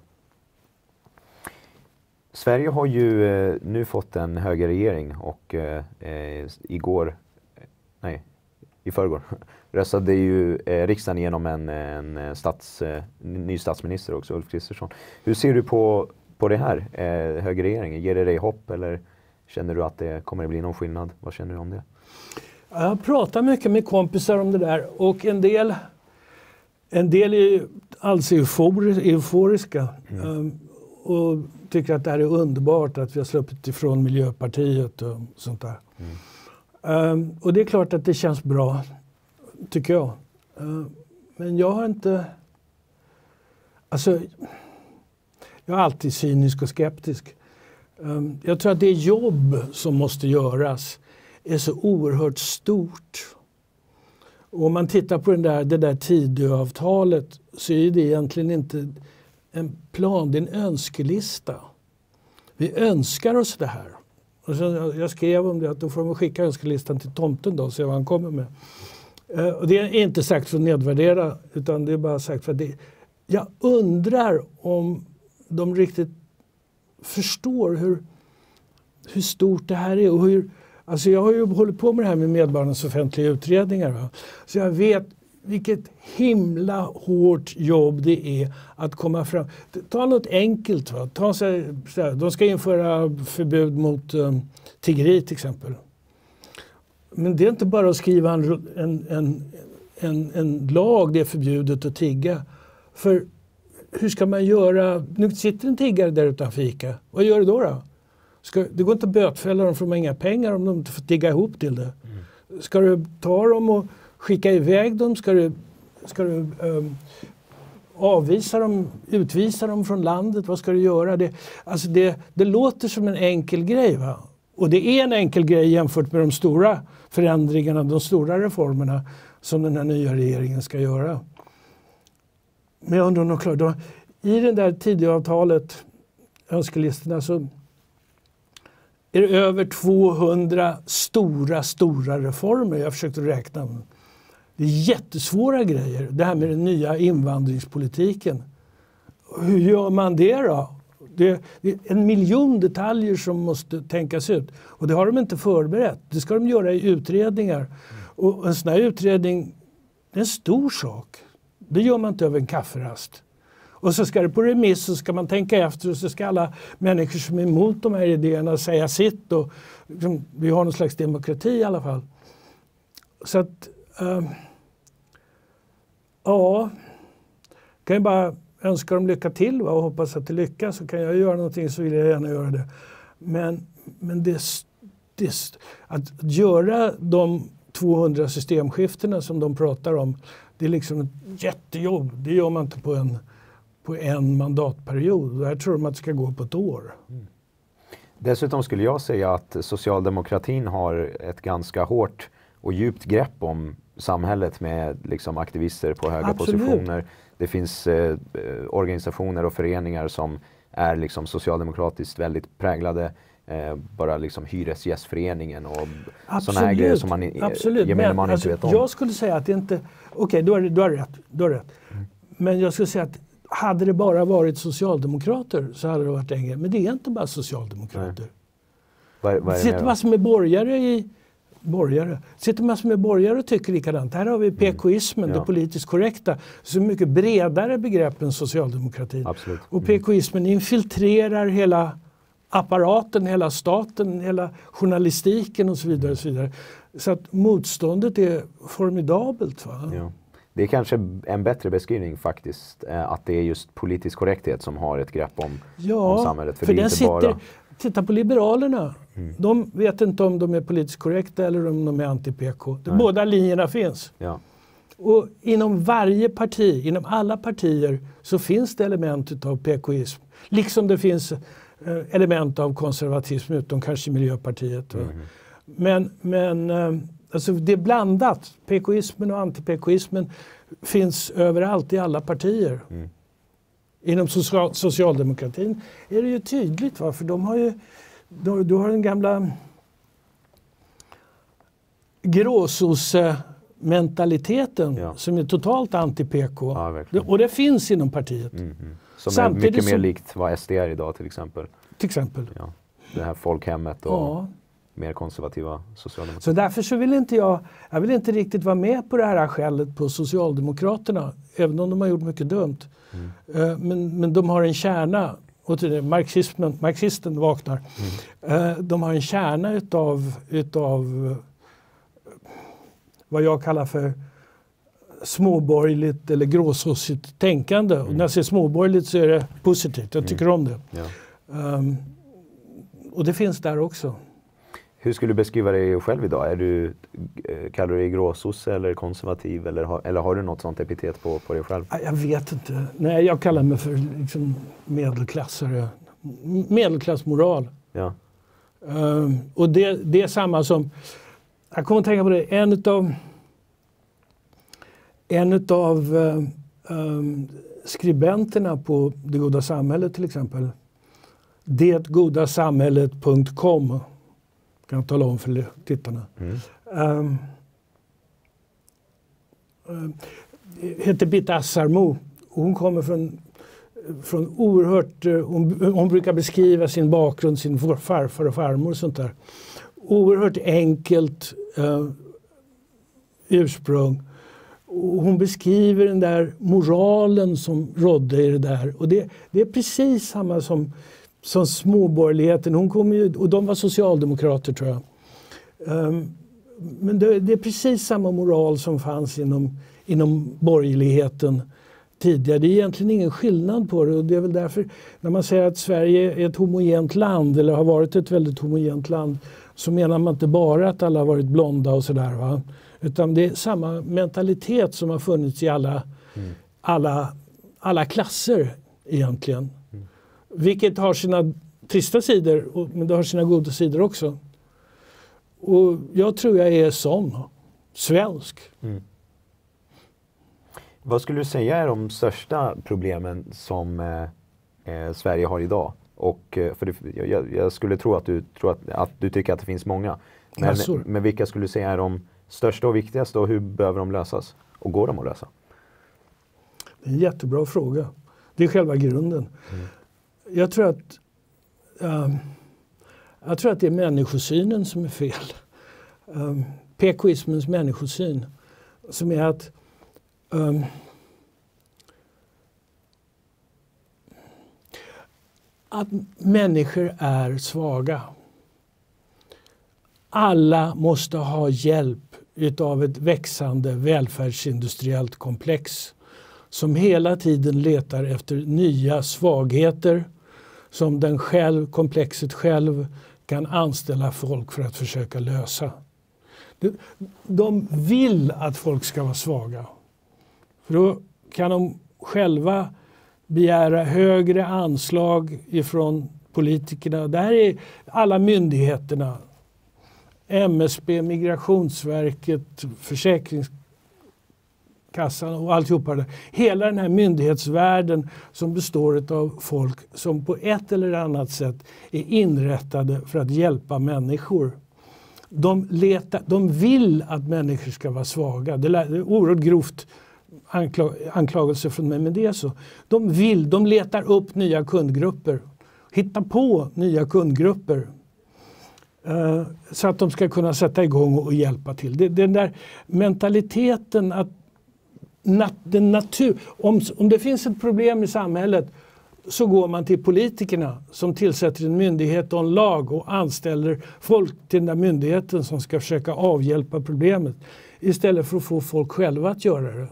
Sverige har ju nu fått en högerregering, och i förrgår röstade ju riksdagen igenom en ny statsminister också, Ulf Kristersson. Hur ser du på det här, högerregeringen? Ger det dig hopp, eller känner du att det kommer att bli någon skillnad? Vad känner du om det? Jag pratar mycket med kompisar om det där, och en del är alls euforiska och tycker att det här är underbart att vi har släppt ifrån Miljöpartiet och sånt där. Och det är klart att det känns bra, tycker jag. Men jag har inte... Alltså, jag är alltid cynisk och skeptisk. Jag tror att det jobb som måste göras är så oerhört stort. Och om man tittar på det där Tidöavtalet, så är det egentligen inte en plan, det är en önskelista. Vi önskar oss det här. Och så, jag skrev om det att då får de skicka önskelistan till tomten då och se vad han kommer med. Och det är inte sagt för att nedvärdera, utan det är bara sagt för att jag undrar om de riktigt förstår hur stort det här är. Och alltså jag har ju hållit på med det här med medborgarnas offentliga utredningar. Va? Så jag vet vilket himla hårt jobb det är att komma fram. Ta något enkelt. Va? De ska införa förbud mot tiggeri till exempel. Men det är inte bara att skriva en lag, det är förbjudet att tigga. För hur ska man göra? Nu sitter en tiggare där utanför ICA. Vad gör du då? Det går inte att bötfälla dem för de har inga pengar om de inte får tigga ihop till det. Ska du ta dem och skicka iväg dem? Ska du avvisa dem, utvisa dem från landet? Vad ska du göra? Det låter som en enkel grej, va? Och det är en enkel grej jämfört med de stora förändringarna, de stora reformerna som den här nya regeringen ska göra. Men jag undrar om de klarar då. I det där Tidöavtalet, önskelistorna, så är det över 200 stora reformer. Jag har försökt att räkna. Det är jättesvåra grejer. Det här med den nya invandringspolitiken. Hur gör man det då? Det är 1 miljon detaljer som måste tänkas ut. Och det har de inte förberett. Det ska de göra i utredningar. Och en sån här utredning, det är en stor sak. Det gör man inte över en kafferast. Och så ska det på remiss, så ska man tänka efter, och så ska alla människor som är emot de här idéerna säga sitt. Och liksom, vi har någon slags demokrati i alla fall. Så att, kan jag bara önska dem lycka till, va, och hoppas att det lyckas. Så kan jag göra någonting så vill jag gärna göra det. Men att göra de 200 systemskiftena som de pratar om, det är liksom ett jättejobb. Det gör man inte på en mandatperiod. Där tror de att det ska gå på ett år. Dessutom skulle jag säga att socialdemokratin har ett ganska hårt och djupt grepp om samhället med liksom aktivister på höga positioner. Det finns organisationer och föreningar som är liksom socialdemokratiskt väldigt präglade. Bara liksom Hyresgästföreningen och sådana här grejer som man gemene man inte vet om. Jag skulle säga att det inte... Okej, du har rätt. Men jag skulle säga att hade det bara varit socialdemokrater så hade det varit längre. Men det är inte bara socialdemokrater. Det sitter massor med borgare sitter massor med borgare och tycker likadant. Här har vi PKismen, det politiskt korrekta. Så mycket bredare begrepp än socialdemokratin. Absolut. Och PKismen infiltrerar hela apparaten, hela staten, hela journalistiken och så vidare. Och så vidare. Så att motståndet är formidabelt. Va? Ja. Det är kanske en bättre beskrivning faktiskt, att det är just politisk korrekthet som har ett grepp om samhället. För det är inte bara... Titta på Liberalerna. De vet inte om de är politiskt korrekta eller om de är anti-PK. Båda linjerna finns. Ja. Och inom varje parti, inom alla partier, så finns det element av PKism. Liksom det finns element av konservatism, utom kanske Miljöpartiet. Men alltså det är blandat. PKismen och anti-PKismen finns överallt i alla partier. Inom socialdemokratin är det ju tydligt, va? För de har ju, du har den gamla gråsosse-mentaliteten som är totalt anti-PK. Ja, och det finns inom partiet. Som samtidigt är mycket mer likt vad SD är idag till exempel. Ja, det här folkhemmet och mer konservativa socialdemokrater. Så därför så vill inte jag vill inte riktigt vara med på det här skället på Socialdemokraterna, även om de har gjort mycket dumt. Men de har en kärna, och marxisten vaknar. De har en kärna utav vad jag kallar för småborgerligt eller gråsossigt tänkande. Och när jag säger småborgerligt så är det positivt. Jag tycker om det. Och det finns där också. Hur skulle du beskriva dig själv idag? Kallar du dig gråsosse eller konservativ? Eller har du något sånt epitet på dig själv? Jag vet inte. Nej, jag kallar mig för liksom medelklassare. Medelklassmoral. Ja. Och det är samma som... Jag kommer att tänka på det. En utav skribenterna på Det goda samhället till exempel. Detgodasamhället.com kan jag tala om för tittarna. Heter Birgitta Assarmo. Hon kommer från oerhört... Hon brukar beskriva sin bakgrund, sin farfar och farmor och sånt där. Oerhört enkelt ursprung. Och hon beskriver den där moralen som rådde i det där. Och det är precis samma som småborgerligheten. Hon kom ju, och de var socialdemokrater tror jag. Men det är precis samma moral som fanns inom borgerligheten tidigare. Det är egentligen ingen skillnad på det. Och det är väl därför när man säger att Sverige är ett homogent land eller har varit ett väldigt homogent land, så menar man inte bara att alla har varit blonda och sådär, va? Utan det är samma mentalitet som har funnits i alla klasser egentligen. Vilket har sina trista sidor, men det har sina goda sidor också. Och jag tror jag är sån. Svensk. Vad skulle du säga är de största problemen som Sverige har idag? Och, för jag skulle tro att du tycker att det finns många. Men vilka skulle du säga är de största och viktigaste och hur behöver de lösas? Och går de att lösa? Det är en jättebra fråga. Det är själva grunden. Jag tror att det är människosynen som är fel. PK-ismens människosyn. Som är att människor är svaga. Alla måste ha hjälp utav ett växande välfärdsindustriellt komplex som hela tiden letar efter nya svagheter som komplexet själv kan anställa folk för att försöka lösa. De vill att folk ska vara svaga. För då kan de själva begära högre anslag ifrån politikerna. Där är alla myndigheterna. MSB, Migrationsverket, Försäkringskassan och alltihopa det. Hela den här myndighetsvärlden som består av folk som på ett eller annat sätt är inrättade för att hjälpa människor. De vill att människor ska vara svaga. Det är oerhört grovt anklagelse från mig, men det är så. De letar upp nya kundgrupper. Hittar på nya kundgrupper. Så att de ska kunna sätta igång och hjälpa till. Den där mentaliteten att om det finns ett problem i samhället så går man till politikerna som tillsätter en myndighet och en lag och anställer folk till den där myndigheten som ska försöka avhjälpa problemet istället för att få folk själva att göra det.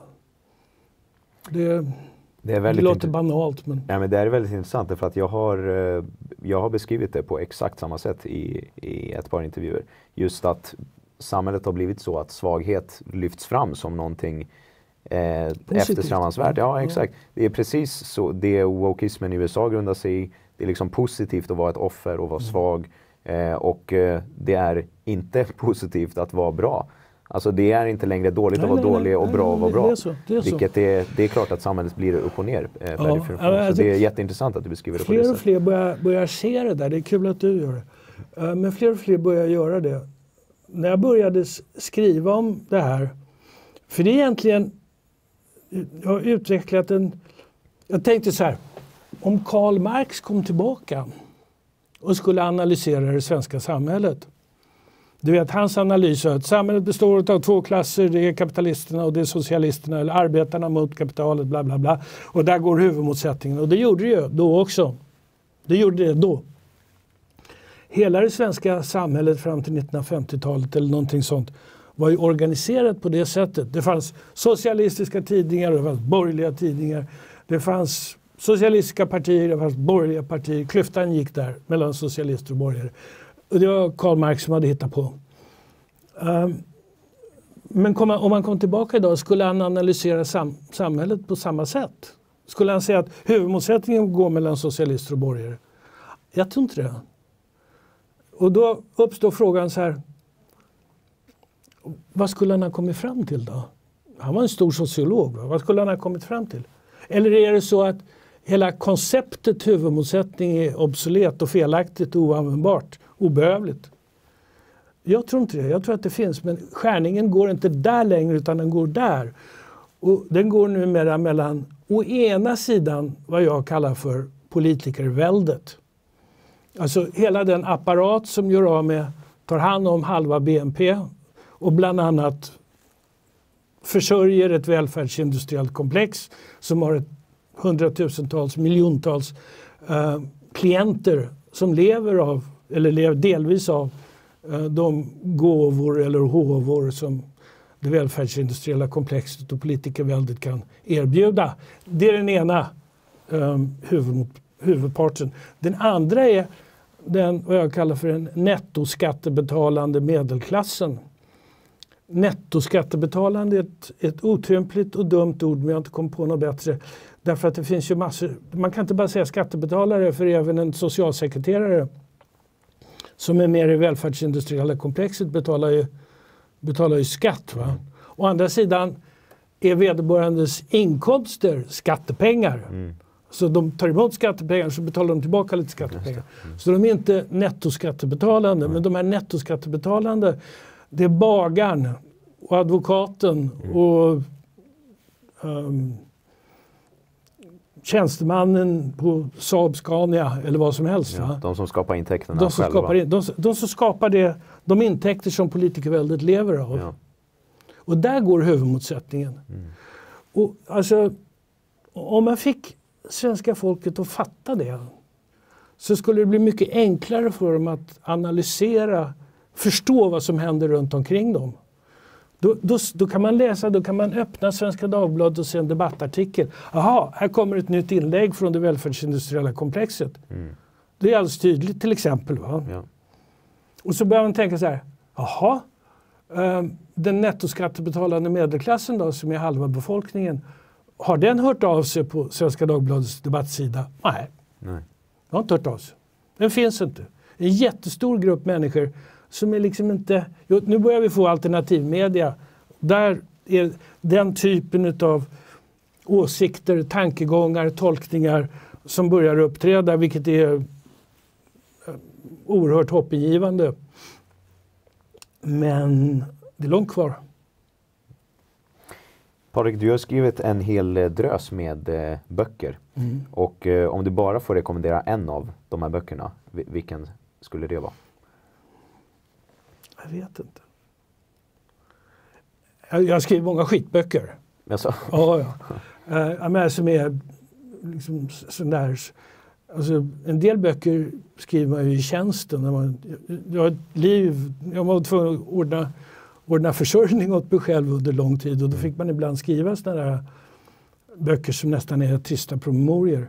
Det låter banalt. Men... Ja, men det är väldigt intressant för att jag har beskrivit det på exakt samma sätt i ett par intervjuer. Just att samhället har blivit så att svaghet lyfts fram som någonting eftersträvansvärt. Ja, exakt. Det är precis så det wokeismen i USA grundar sig i. Det är liksom positivt att vara ett offer och vara svag. Och det är inte positivt att vara bra. Alltså det är inte längre dåligt att vara dålig och bra att vara bra. Vilket det är klart att samhället blir upp och ner. Så det är jätteintressant att du beskriver det på det sättet. Fler och fler börjar se det där. Det är kul att du gör det. Men fler och fler börjar göra det. När jag började skriva om det här. För det är egentligen... Jag har utvecklat jag tänkte så här. Om Karl Marx kom tillbaka och skulle analysera det svenska samhället. Du vet, hans analys är att samhället består av två klasser. Det är kapitalisterna och det är socialisterna. Eller arbetarna mot kapitalet, bla bla bla. Och där går huvudmotsättningen. Och det gjorde det ju då också. Det gjorde det då. Hela det svenska samhället fram till 1950-talet eller någonting sånt var ju organiserat på det sättet. Det fanns socialistiska tidningar, det fanns borgerliga tidningar. Det fanns socialistiska partier, det fanns borgerliga partier. Klyftan gick där mellan socialister och borgare. Och det var Karl Marx som hade hittat på. Men om man kom tillbaka idag skulle han analysera samhället på samma sätt. Skulle han säga att huvudmotsättningen går mellan socialister och borgare? Jag tror inte det. Och då uppstår frågan så här. Vad skulle han ha kommit fram till då? Han var en stor sociolog. Va? Vad skulle han ha kommit fram till? Eller är det så att hela konceptet huvudmotsättning är obsolet och felaktigt och oanvändbart, obehövligt? Jag tror inte det. Jag tror att det finns, men skärningen går inte där längre utan den går där. Och den går numera mellan å ena sidan vad jag kallar för politikerväldet. Alltså hela den apparat som gör av med, tar hand om halva BNP och bland annat försörjer ett välfärdsindustriellt komplex som har hundratusentals, miljontals klienter som lever av, eller lever delvis av de gåvor eller håvor som det välfärdsindustriella komplexet och politikerväldet kan erbjuda. Det är den ena huvudparten. Den andra är den vad jag kallar för en nettoskattebetalande medelklassen. Nettoskattebetalande är ett otympligt och dumt ord, men jag har inte kommit på något bättre. Därför att det finns ju massor, man kan inte bara säga skattebetalare, för även en socialsekreterare som är mer i välfärdsindustriella komplexet betalar ju skatt. Va? Å andra sidan är vederbörandes inkomster skattepengar. Så de tar emot skattepengar så betalar de tillbaka lite skattepengar. Så de är inte nettoskattebetalande, men de här nettoskattebetalande, det är bagaren och advokaten och tjänstemannen på Saab Scania eller vad som helst. Ja, de som skapar intäkterna de som själva. De som skapar de intäkter som politikerväldet lever av. Ja. Och där går huvudmotsättningen. Och alltså, om man fick svenska folket att fatta det, så skulle det bli mycket enklare för dem att analysera, förstå vad som händer runt omkring dem. Då kan man läsa, då kan man öppna Svenska Dagbladet och se en debattartikel. Aha, här kommer ett nytt inlägg från det välfärdsindustriella komplexet. Det är alldeles tydligt till exempel. Va? Ja. Och så börjar man tänka så här, jaha, den nettoskattebetalande medelklassen då, som är halva befolkningen, har den hört av sig på Svenska Dagbladets debattsida? Nej. Den har inte hört av sig. Den finns inte. En jättestor grupp människor som är liksom inte... Nu börjar vi få alternativmedia. Där är den typen av åsikter, tankegångar, tolkningar som börjar uppträda, vilket är oerhört hoppingivande. Men det är långt kvar. Patrik, du har skrivit en hel drös med böcker. Och om du bara får rekommendera en av de här böckerna, vilken skulle det vara? Jag vet inte. Jag har skrivit många skitböcker. Alltså. Ja. Men som är liksom sån där... Alltså, en del böcker skriver man ju i tjänsten. Jag har ett liv, jag var tvungen att ordna försörjning åt mig själv under lång tid. Och då fick man ibland skriva sådana där böcker som nästan är trista promemorior.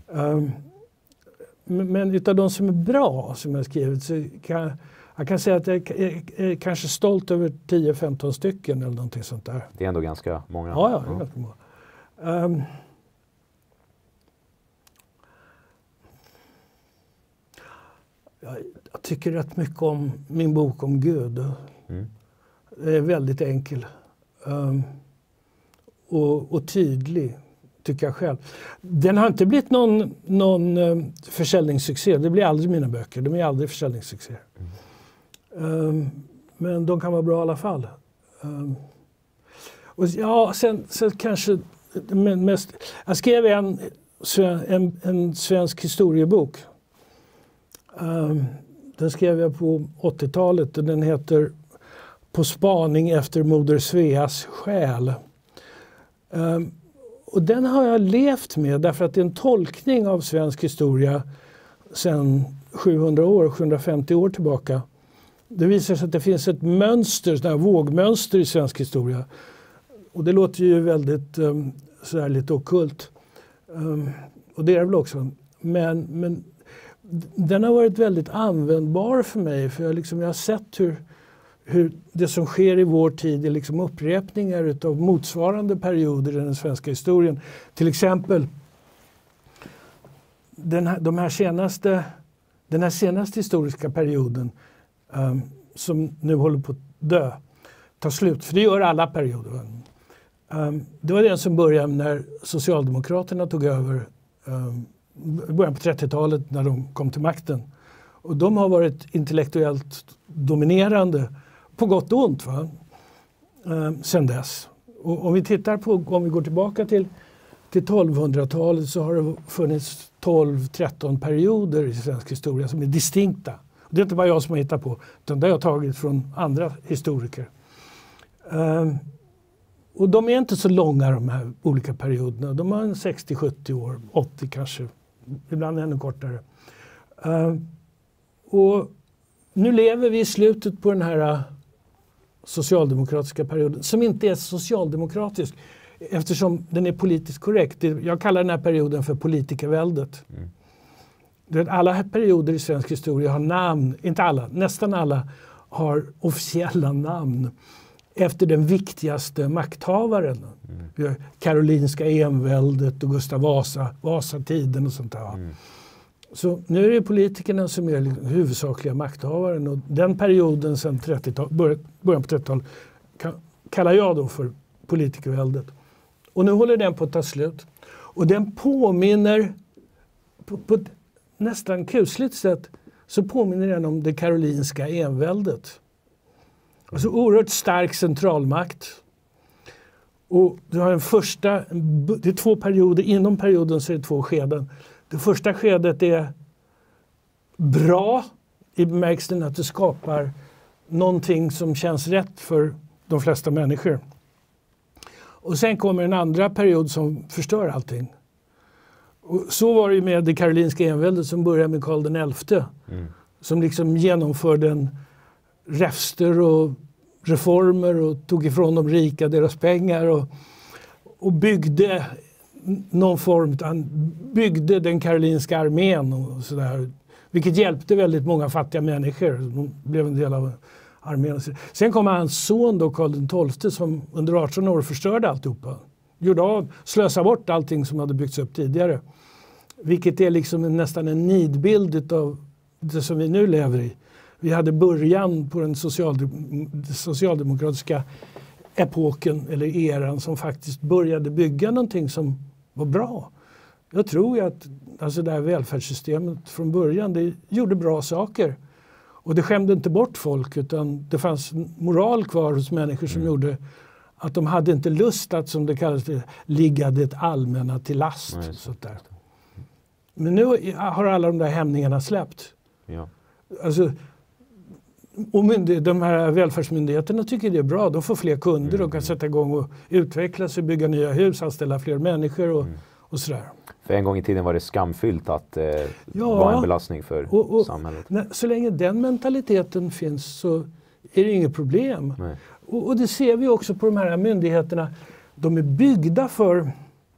Men utav de som är bra som jag har skrivit så jag kan säga att jag är kanske stolt över 10-15 stycken eller någonting sånt där. Det är ändå ganska många. Ja, det är ganska många. Jag tycker rätt mycket om min bok om Gud. Det är väldigt enkel och tydlig, tycker jag själv. Den har inte blivit någon försäljningssuccé. Det blir aldrig mina böcker. De är aldrig försäljningssuccéer. Men de kan vara bra i alla fall. Och ja, sen kanske mest... Jag skrev en svensk historiebok. Den skrev jag på 80-talet och den heter På spaning efter Moder Sveas själ. Och den har jag levt med därför att det är en tolkning av svensk historia sedan 750 år tillbaka. Det visar sig att det finns ett mönster, sådana här vågmönster i svensk historia. Och det låter ju väldigt sådär lite ockult. Och det är det väl också. Men den har varit väldigt användbar för mig. För jag har sett hur det som sker i vår tid är liksom upprepningar av motsvarande perioder i den svenska historien. Till exempel den här senaste historiska perioden som nu håller på att dö, tar slut. För det gör alla perioder. Det var den som började när Socialdemokraterna tog över början på 30-talet när de kom till makten. Och de har varit intellektuellt dominerande på gott och ont sen dess. Och om vi går tillbaka till 1200-talet så har det funnits 12-13 perioder i svensk historia som är distinkta. Det är inte bara jag som har hittat på, utan det har jag tagit från andra historiker. Och de är inte så långa de här olika perioderna. De har 60-70 år, 80 kanske, ibland ännu kortare. Och nu lever vi i slutet på den här socialdemokratiska perioden, som inte är socialdemokratisk eftersom den är politiskt korrekt. Jag kallar den här perioden för politikerväldet. Alla perioder i svensk historia har namn, inte alla, nästan alla har officiella namn efter den viktigaste makthavaren. Vi har Karolinska enväldet och Gustav Vasa, Vasatiden och sånt där. Så nu är det politikerna som är den huvudsakliga makthavaren, och den perioden sedan början på 30-talet kallar jag då för politikerväldet. Och nu håller den på att ta slut. Och den påminner på ett nästan kusligt sätt, så påminner den om det Karolinska enväldet. Alltså oerhört stark centralmakt. Och du har det är 2 perioder, inom perioden så är det 2 skeden. Det första skedet är bra i bemärkelsen att det skapar någonting som känns rätt för de flesta människor. Och sen kommer en andra period som förstör allting. Och så var det ju med det Karolinska enväldet som började med Karl XI. Som liksom genomförde en räfster och reformer och tog ifrån de rika deras pengar och byggde någon form, han byggde den karolinska armén och sådär, vilket hjälpte väldigt många fattiga människor. De blev en del av armén. Sen kom hans son då, Karl XII, som under 18 år förstörde alltihopa. Slösa bort allting som hade byggts upp tidigare. Vilket är liksom nästan en nidbild av det som vi nu lever i. Vi hade början på den socialdemokratiska epoken eller eran som faktiskt började bygga någonting som var bra. Jag tror ju att alltså det här välfärdssystemet från början, det gjorde bra saker. Och det skämde inte bort folk, utan det fanns moral kvar hos människor som gjorde att de hade inte lust att, som det kallas, ligga det allmänna till last. Sånt där. Men nu har alla de där hämningarna släppt. Ja. Alltså, och de här välfärdsmyndigheterna tycker det är bra. De får fler kunder och kan sätta igång och utveckla sig, bygga nya hus, anställa fler människor och sådär. För en gång i tiden var det skamfyllt att vara en belastning för samhället. Så länge den mentaliteten finns så är det inget problem. Och det ser vi också på de här myndigheterna. De är byggda för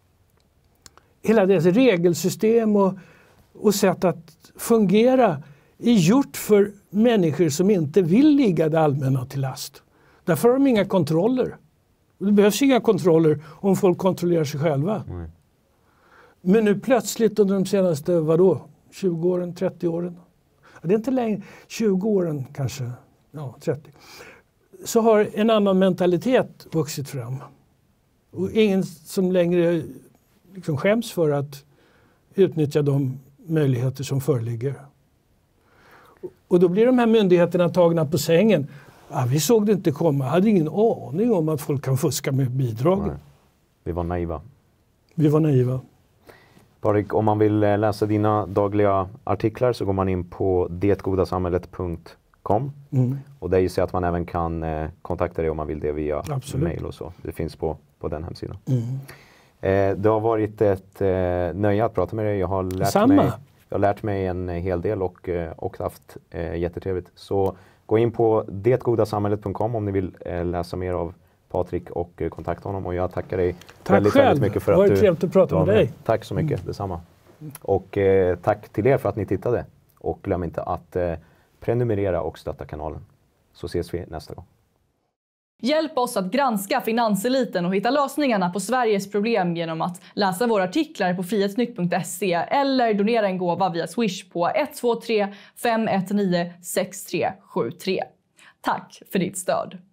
hela deras regelsystem och sätt att fungera är gjort för människor som inte vill ligga det allmänna till last. Därför har de inga kontroller. Det behövs inga kontroller om folk kontrollerar sig själva. Men nu plötsligt under de senaste, 20 åren, 30 åren? Det är inte längre, 20 åren kanske, 30. Så har en annan mentalitet vuxit fram. Och ingen som längre liksom skäms för att utnyttja de möjligheter som föreligger. Och då blir de här myndigheterna tagna på sängen. Vi såg det inte komma. Jag hade ingen aning om att folk kan fuska med bidrag. Vi var naiva. Patrik, om man vill läsa dina dagliga artiklar så går man in på detgodasamhället.com. Och det gissar att man även kan kontakta dig om man vill det via mail och så. Det finns på den hemsidan. Det har varit ett nöje att prata med dig. Jag har lärt mig en hel del och haft jättetrevligt. Så gå in på detgodasamhället.com om ni vill läsa mer av Patrik och kontakta honom. Och jag tackar dig väldigt mycket för att du... Det var trevligt att prata med dig. Tack så mycket, detsamma. Och tack till er för att ni tittade. Och glöm inte att prenumerera och stötta kanalen. Så ses vi nästa gång. Hjälp oss att granska finanseliten och hitta lösningarna på Sveriges problem genom att läsa våra artiklar på frihetsnytt.se eller donera en gåva via Swish på 123 519 6373. Tack för ditt stöd!